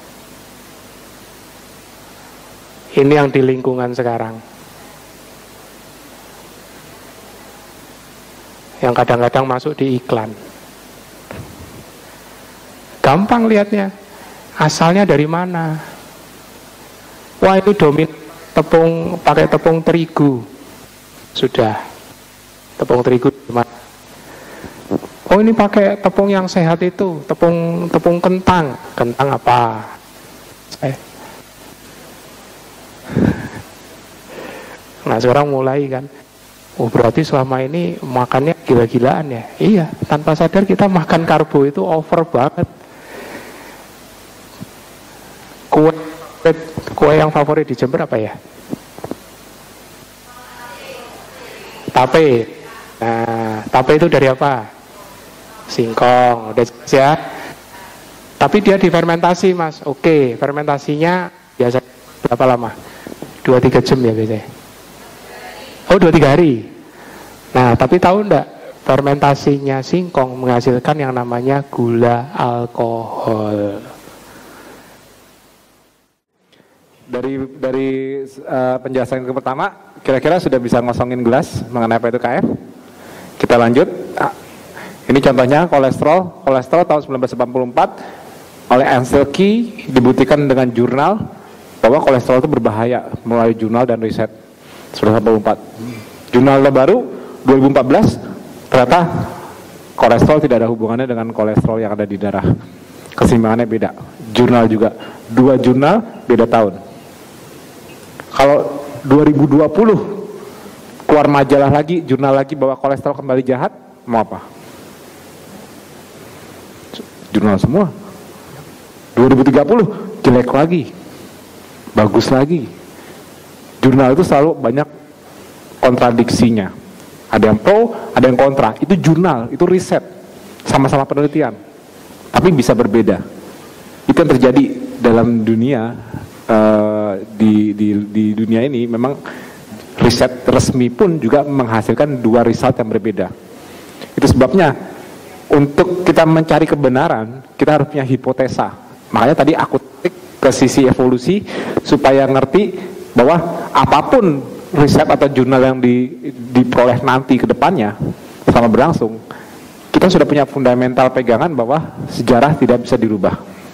Ini yang di lingkungan sekarang, yang kadang-kadang masuk di iklan. Gampang lihatnya, asalnya dari mana? Wah itu domin tepung, pakai tepung terigu. Sudah, tepung terigu gimana? Oh ini pakai tepung yang sehat itu, tepung tepung kentang. Kentang apa? Eh. Nah sekarang mulai kan, Oh berarti selama ini makannya gila-gilaan ya? Iya, tanpa sadar kita makan karbo itu over banget. Kue, kue yang favorit di Jember apa ya? Tape. Nah, tape itu dari apa? Singkong, udah ya. Tapi dia difermentasi mas. Oke, fermentasinya biasa berapa lama? dua tiga jam ya biasanya. Oh dua tiga hari. Nah tapi tahu enggak, fermentasinya singkong menghasilkan yang namanya gula alkohol. Dari dari uh, penjelasan yang pertama, kira-kira sudah bisa ngosongin gelas mengenai apa itu K F. Kita lanjut. Ah, ini contohnya kolesterol. Kolesterol tahun seribu sembilan ratus delapan puluh empat oleh Ansel Keys dibuktikan dengan jurnal bahwa kolesterol itu berbahaya melalui jurnal dan riset seribu sembilan ratus delapan puluh empat. Jurnal baru dua ribu empat belas ternyata kolesterol tidak ada hubungannya dengan kolesterol yang ada di darah. Keseimbangannya beda. Jurnal juga dua jurnal beda tahun. Kalau dua ribu dua puluh keluar majalah lagi, jurnal lagi bahwa kolesterol kembali jahat, mau apa? Jurnal semua. dua ribu tiga puluh jelek lagi, bagus lagi. Jurnal itu selalu banyak kontradiksinya. Ada yang pro, ada yang kontra. Itu jurnal, itu riset, sama-sama penelitian, tapi bisa berbeda. Itu yang terjadi dalam dunia. Uh, di, di, di dunia ini memang riset resmi pun juga menghasilkan dua result yang berbeda. Itu sebabnya untuk kita mencari kebenaran kita harus punya hipotesa. Makanya tadi aku tik ke sisi evolusi supaya ngerti bahwa apapun riset atau jurnal yang di, diperoleh nanti ke depannya selama berlangsung, kita sudah punya fundamental pegangan bahwa sejarah tidak bisa dirubah.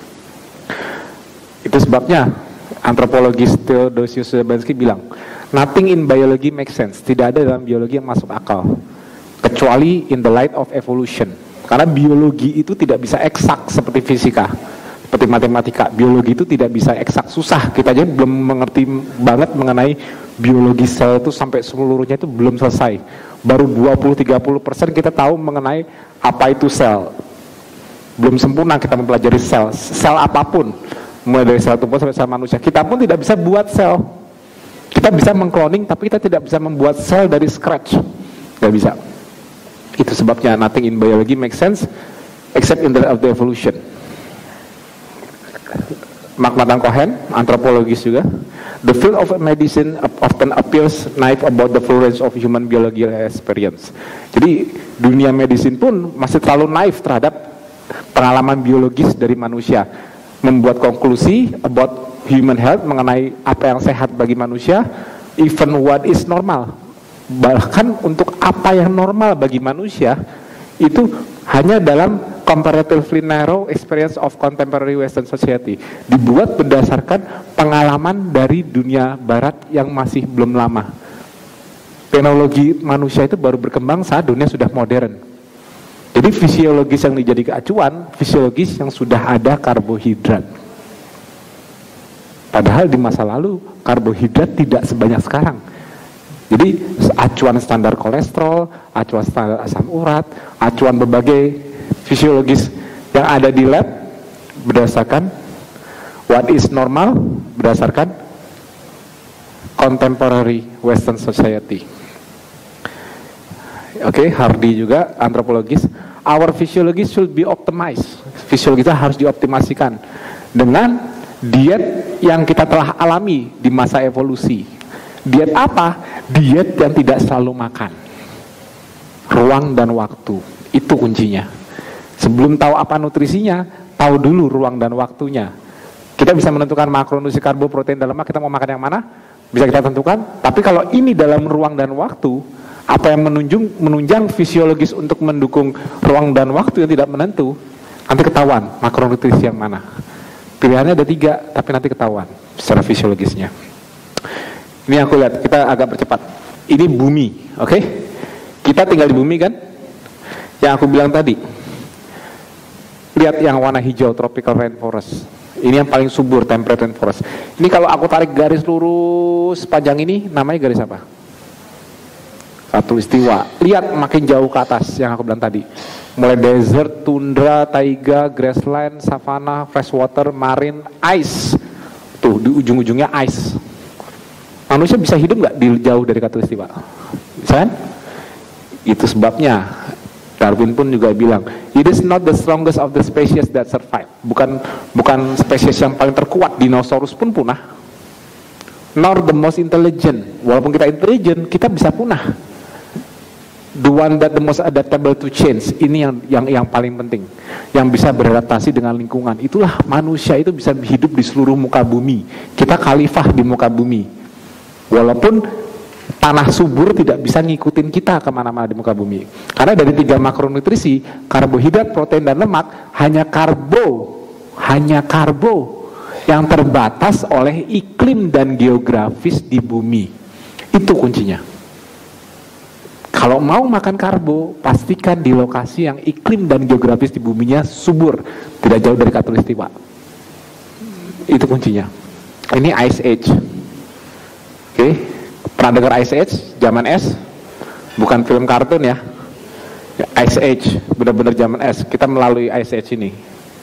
Itu sebabnya antropologis Theodosius Jablonski bilang, nothing in biology makes sense. Tidak ada dalam biologi yang masuk akal kecuali in the light of evolution. Karena biologi itu tidak bisa eksak seperti fisika, seperti matematika. Biologi itu tidak bisa eksak, susah. Kita aja belum mengerti banget mengenai biologi sel itu sampai seluruhnya itu belum selesai. Baru dua puluh sampai tiga puluh persen kita tahu mengenai apa itu sel. Belum sempurna kita mempelajari sel, sel apapun. Mulai dari sel tubuh sampai sel manusia. Kita pun tidak bisa buat sel. Kita bisa mengkloning, tapi kita tidak bisa membuat sel dari scratch. Tidak bisa. Itu sebabnya nothing in biology makes sense except in the of the evolution. Mark Nathan Cohen, antropologis juga. The field of medicine often appears naive about the full range of human biological experience. Jadi dunia medicine pun masih terlalu naif terhadap pengalaman biologis dari manusia. Membuat konklusi about human health mengenai apa yang sehat bagi manusia, even what is normal. Bahkan untuk apa yang normal bagi manusia itu hanya dalam comparatively narrow experience of contemporary Western society, dibuat berdasarkan pengalaman dari dunia barat yang masih belum lama. Teknologi manusia itu baru berkembang saat dunia sudah modern. Jadi fisiologis yang dijadikan acuan, fisiologis yang sudah ada karbohidrat. Padahal di masa lalu karbohidrat tidak sebanyak sekarang. Jadi acuan standar kolesterol, acuan standar asam urat, acuan berbagai fisiologis yang ada di lab berdasarkan what is normal, berdasarkan contemporary Western society. Oke, okay, Hardy juga antropologis. Our physiology should be optimized. Fisiologi kita harus dioptimasikan dengan diet yang kita telah alami di masa evolusi. Diet apa? Diet yang tidak selalu makan. Ruang dan waktu, itu kuncinya. Sebelum tahu apa nutrisinya, tahu dulu ruang dan waktunya. Kita bisa menentukan makronutrisi, karbo, protein dan lemak, kita mau makan yang mana? Bisa kita tentukan. Tapi kalau ini dalam ruang dan waktu, apa yang menunjung, menunjang fisiologis untuk mendukung ruang dan waktu yang tidak menentu, nanti ketahuan makronutrisi yang mana. Pilihannya ada tiga, tapi nanti ketahuan secara fisiologisnya. Ini aku lihat, kita agak percepat. Ini bumi, oke? Okay? Kita tinggal di bumi kan? Yang aku bilang tadi. Lihat yang warna hijau, tropical rainforest. Ini yang paling subur, temperate rainforest. Ini kalau aku tarik garis lurus panjang ini, namanya garis apa? Katulistiwa. Lihat makin jauh ke atas yang aku bilang tadi. Mulai desert, tundra, taiga, grassland, savana, freshwater, marine, ice. Tuh di ujung-ujungnya ice. Manusia bisa hidup nggak di jauh dari Katulistiwa? Bisa kan? Itu sebabnya Darwin pun juga bilang, it is not the strongest of the species that survive. Bukan bukan spesies yang paling terkuat, dinosaurus pun punah. Nor the most intelligent. Walaupun kita intelligent, kita bisa punah. The one that the most adaptable to change. Ini yang yang yang paling penting. Yang bisa beradaptasi dengan lingkungan. Itulah manusia itu bisa hidup di seluruh muka bumi. Kita khalifah di muka bumi. Walaupun tanah subur tidak bisa ngikutin kita kemana-mana di muka bumi. Karena dari tiga makronutrisi, karbohidrat, protein, dan lemak, hanya karbo, hanya karbo yang terbatas oleh iklim dan geografis di bumi. Itu kuncinya. Kalau mau makan karbo, pastikan di lokasi yang iklim dan geografis di buminya subur, tidak jauh dari Katulistiwa. Itu kuncinya. Ini Ice Age. Oke, okay. Pernah dengar Ice Age? Zaman es? Bukan film kartun ya. Ice Age, benar-benar zaman es. Kita melalui Ice Age ini.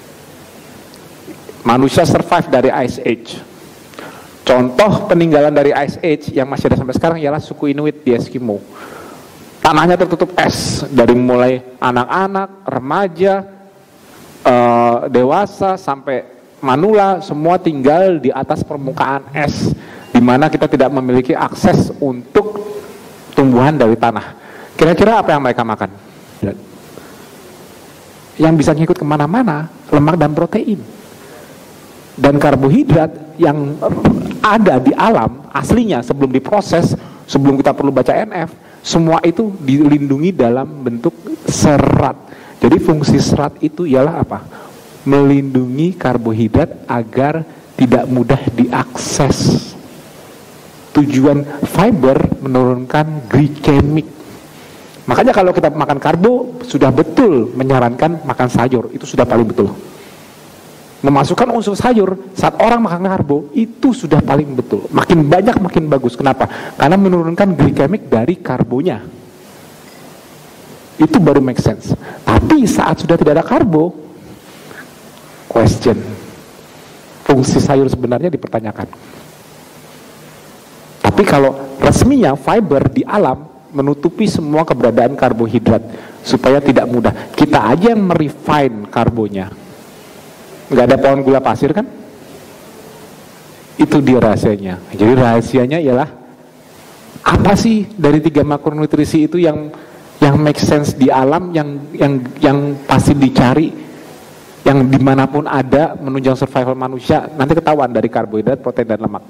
Manusia survive dari Ice Age. Contoh peninggalan dari Ice Age yang masih ada sampai sekarang ialah suku Inuit di Eskimo. Tanahnya tertutup es, dari mulai anak-anak, remaja, uh, dewasa, sampai manula, semua tinggal di atas permukaan es, di mana kita tidak memiliki akses untuk tumbuhan dari tanah. Kira-kira apa yang mereka makan? Yang bisa ngikut kemana-mana, lemak dan protein. Dan karbohidrat yang ada di alam, aslinya sebelum diproses, sebelum kita perlu baca N F, semua itu dilindungi dalam bentuk serat. Jadi fungsi serat itu ialah apa? Melindungi karbohidrat agar tidak mudah diakses. Tujuan fiber menurunkan glikemik. Makanya kalau kita makan karbo, sudah betul menyarankan makan sayur. Itu sudah paling betul. Memasukkan unsur sayur saat orang makan karbo itu sudah paling betul. Makin banyak makin bagus. Kenapa? Karena menurunkan glikemik dari karbonya. Itu baru make sense. Tapi saat sudah tidak ada karbo, question, fungsi sayur sebenarnya dipertanyakan. Tapi kalau resminya fiber di alam menutupi semua keberadaan karbohidrat supaya tidak mudah. Kita aja yang merefine karbonya. Nggak ada pohon gula pasir kan? Itu dia rahasianya. Jadi rahasianya ialah apa sih dari tiga makronutrisi itu yang yang make sense di alam, yang yang yang pasti dicari, yang dimanapun ada menunjang survival manusia, nanti ketahuan dari karbohidrat, protein, dan lemak.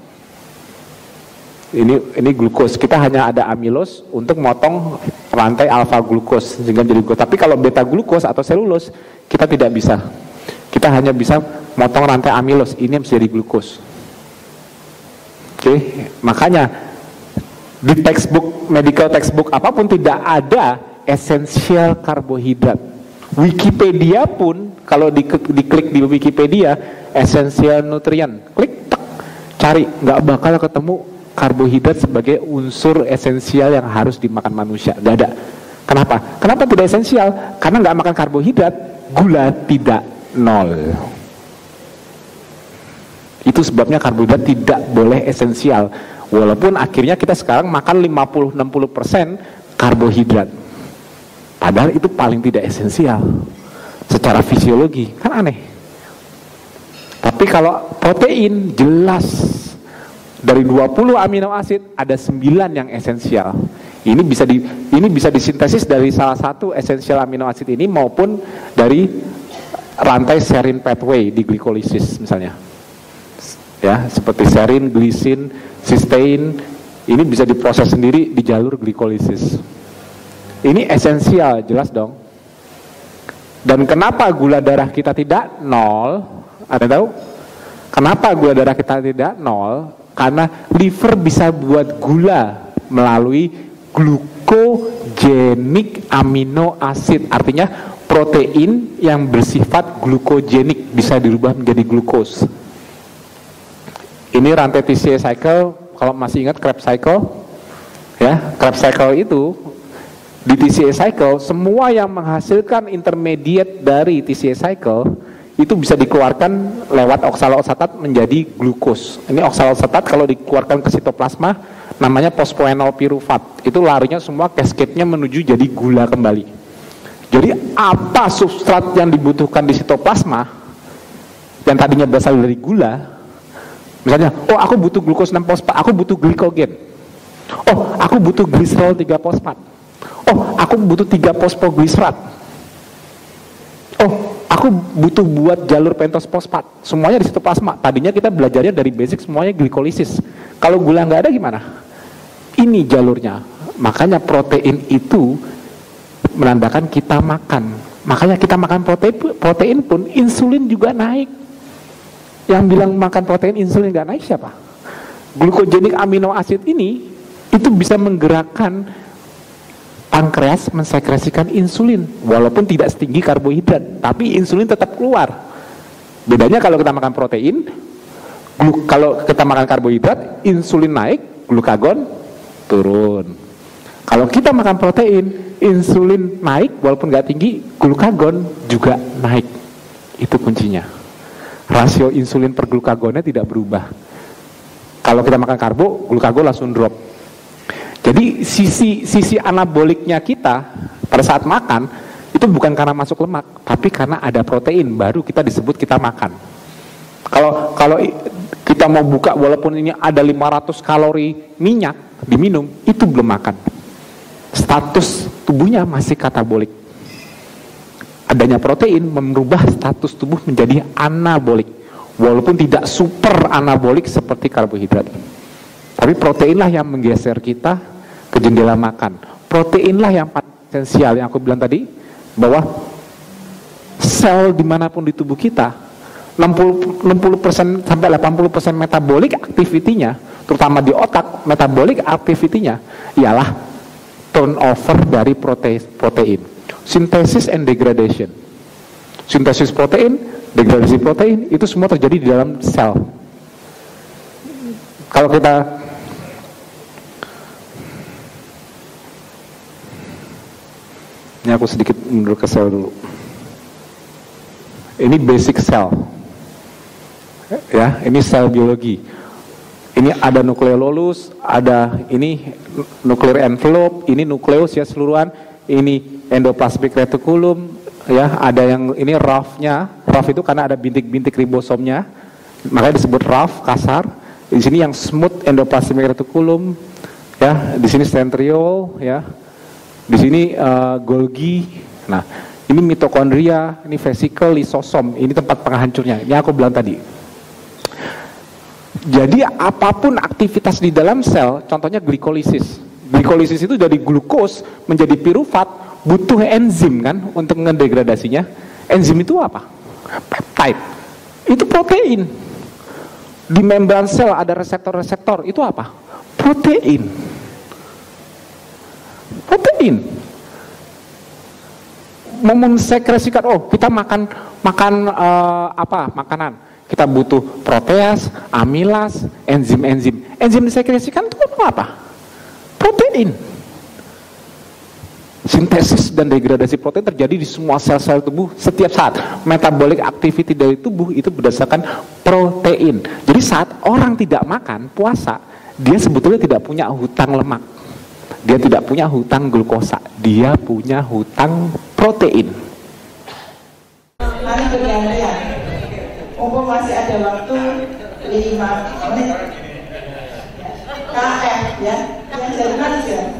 Ini ini glukos. Kita hanya ada amilos untuk motong rantai alfa glukos sehingga jadi glukos. Tapi kalau beta glukos atau selulos kita tidak bisa. Kita hanya bisa motong rantai amilos, ini yang bisa jadi glukos. Oke, okay? Makanya di textbook, medical textbook apapun tidak ada esensial karbohidrat. Wikipedia pun kalau di, diklik di Wikipedia esensial nutrien, klik tek, cari, nggak bakal ketemu karbohidrat sebagai unsur esensial yang harus dimakan manusia. Nggak ada. Kenapa? Kenapa tidak esensial? Karena nggak makan karbohidrat, gula tidak nol. Itu sebabnya karbohidrat tidak boleh esensial. Walaupun akhirnya kita sekarang makan lima puluh sampai enam puluh persen karbohidrat. Padahal itu paling tidak esensial secara fisiologi. Kan aneh. Tapi kalau protein jelas dari dua puluh amino asid ada sembilan yang esensial. Ini bisa di ini bisa disintesis dari salah satu esensial amino asid ini maupun dari rantai serine pathway di glikolisis misalnya, ya seperti serine, glisin, cysteine, ini bisa diproses sendiri di jalur glikolisis. Ini esensial, jelas dong. Dan kenapa gula darah kita tidak nol? Ada tahu? Kenapa gula darah kita tidak nol? Karena liver bisa buat gula melalui glukogenik amino acid, artinya protein yang bersifat glukogenik bisa dirubah menjadi glukos. Ini rantai T C A cycle, kalau masih ingat Krebs cycle, ya, Krebs cycle itu di T C A cycle, semua yang menghasilkan intermediate dari T C A cycle itu bisa dikeluarkan lewat oksaloasetat menjadi glukos. Ini oksaloasetat kalau dikeluarkan ke sitoplasma namanya phosphoenol pirufat. Itu larinya semua cascade-nya menuju jadi gula kembali. Jadi apa substrat yang dibutuhkan di sitoplasma yang tadinya berasal dari gula? Misalnya, oh aku butuh glukos enam fosfat, aku butuh glikogen. Oh, aku butuh gliserol tiga fosfat. Oh, aku butuh tiga fosfoglycerat. Oh, aku butuh buat jalur pentos fosfat. Semuanya di sitoplasma. Tadinya kita belajarnya dari basic semuanya glikolisis. Kalau gula nggak ada gimana? Ini jalurnya. Makanya protein itu menandakan kita makan. Makanya kita makan protein, protein pun insulin juga naik. Yang bilang makan protein insulin nggak naik siapa? Glukogenik amino acid ini itu bisa menggerakkan pankreas mensekresikan insulin walaupun tidak setinggi karbohidrat, tapi insulin tetap keluar. Bedanya kalau kita makan protein, gluk, kalau kita makan karbohidrat, insulin naik, glukagon turun. Kalau kita makan protein, insulin naik walaupun nggak tinggi, glukagon juga naik. Itu kuncinya. Rasio insulin per glukagonnya tidak berubah. Kalau kita makan karbo, glukagon langsung drop. Jadi sisi sisi anaboliknya kita pada saat makan itu bukan karena masuk lemak, tapi karena ada protein baru kita disebut kita makan. Kalau kalau kita mau buka walaupun ini ada lima ratus kalori minyak diminum, itu belum makan. Status tubuhnya masih katabolik. Adanya protein merubah status tubuh menjadi anabolik, walaupun tidak super anabolik seperti karbohidrat. Tapi proteinlah yang menggeser kita ke jendela makan. Proteinlah yang potensial yang aku bilang tadi, bahwa sel dimanapun di tubuh kita enam puluh persen sampai delapan puluh persen metabolik activity-nya, terutama di otak, metabolik activity-nya ialah turnover dari protein, protein. Synthesis and degradation. Sintesis protein, degradasi protein, itu semua terjadi di dalam sel. Kalau kita ini aku sedikit mundur ke sel dulu. Ini basic sel. Ya, ini sel biologi. Ini ada nukleolus, ada ini nuclear envelope, ini nukleus ya seluruhan, ini endoplasmic reticulum, ya, ada yang ini R A F-nya. R A F itu karena ada bintik-bintik ribosomnya, makanya disebut R A F kasar. Di sini yang smooth endoplasmic reticulum, ya, di sini centriole, ya. Di sini uh, Golgi. Nah, ini mitokondria, ini vesikel, lisosom. Ini tempat penghancurnya. Ini aku bilang tadi. Jadi apapun aktivitas di dalam sel, contohnya glikolisis. Glikolisis itu dari glukos menjadi pirufat, butuh enzim kan untuk ngedegradasinya. Enzim itu apa? Peptide. Itu protein. Di membran sel ada reseptor-reseptor. Itu apa? Protein. Protein memensekresikan, oh kita makan makan uh, apa makanan, kita butuh proteas, amilas, enzim-enzim. Enzim disekresikan itu apa? Protein. Sintesis dan degradasi protein terjadi di semua sel-sel tubuh setiap saat. Metabolic activity dari tubuh itu berdasarkan protein. Jadi saat orang tidak makan, puasa, dia sebetulnya tidak punya hutang lemak. Dia tidak punya hutang glukosa, dia punya hutang protein. Mari bergantian. Mumpung masih ada waktu lima menit. K F ya, yang Jerman ya.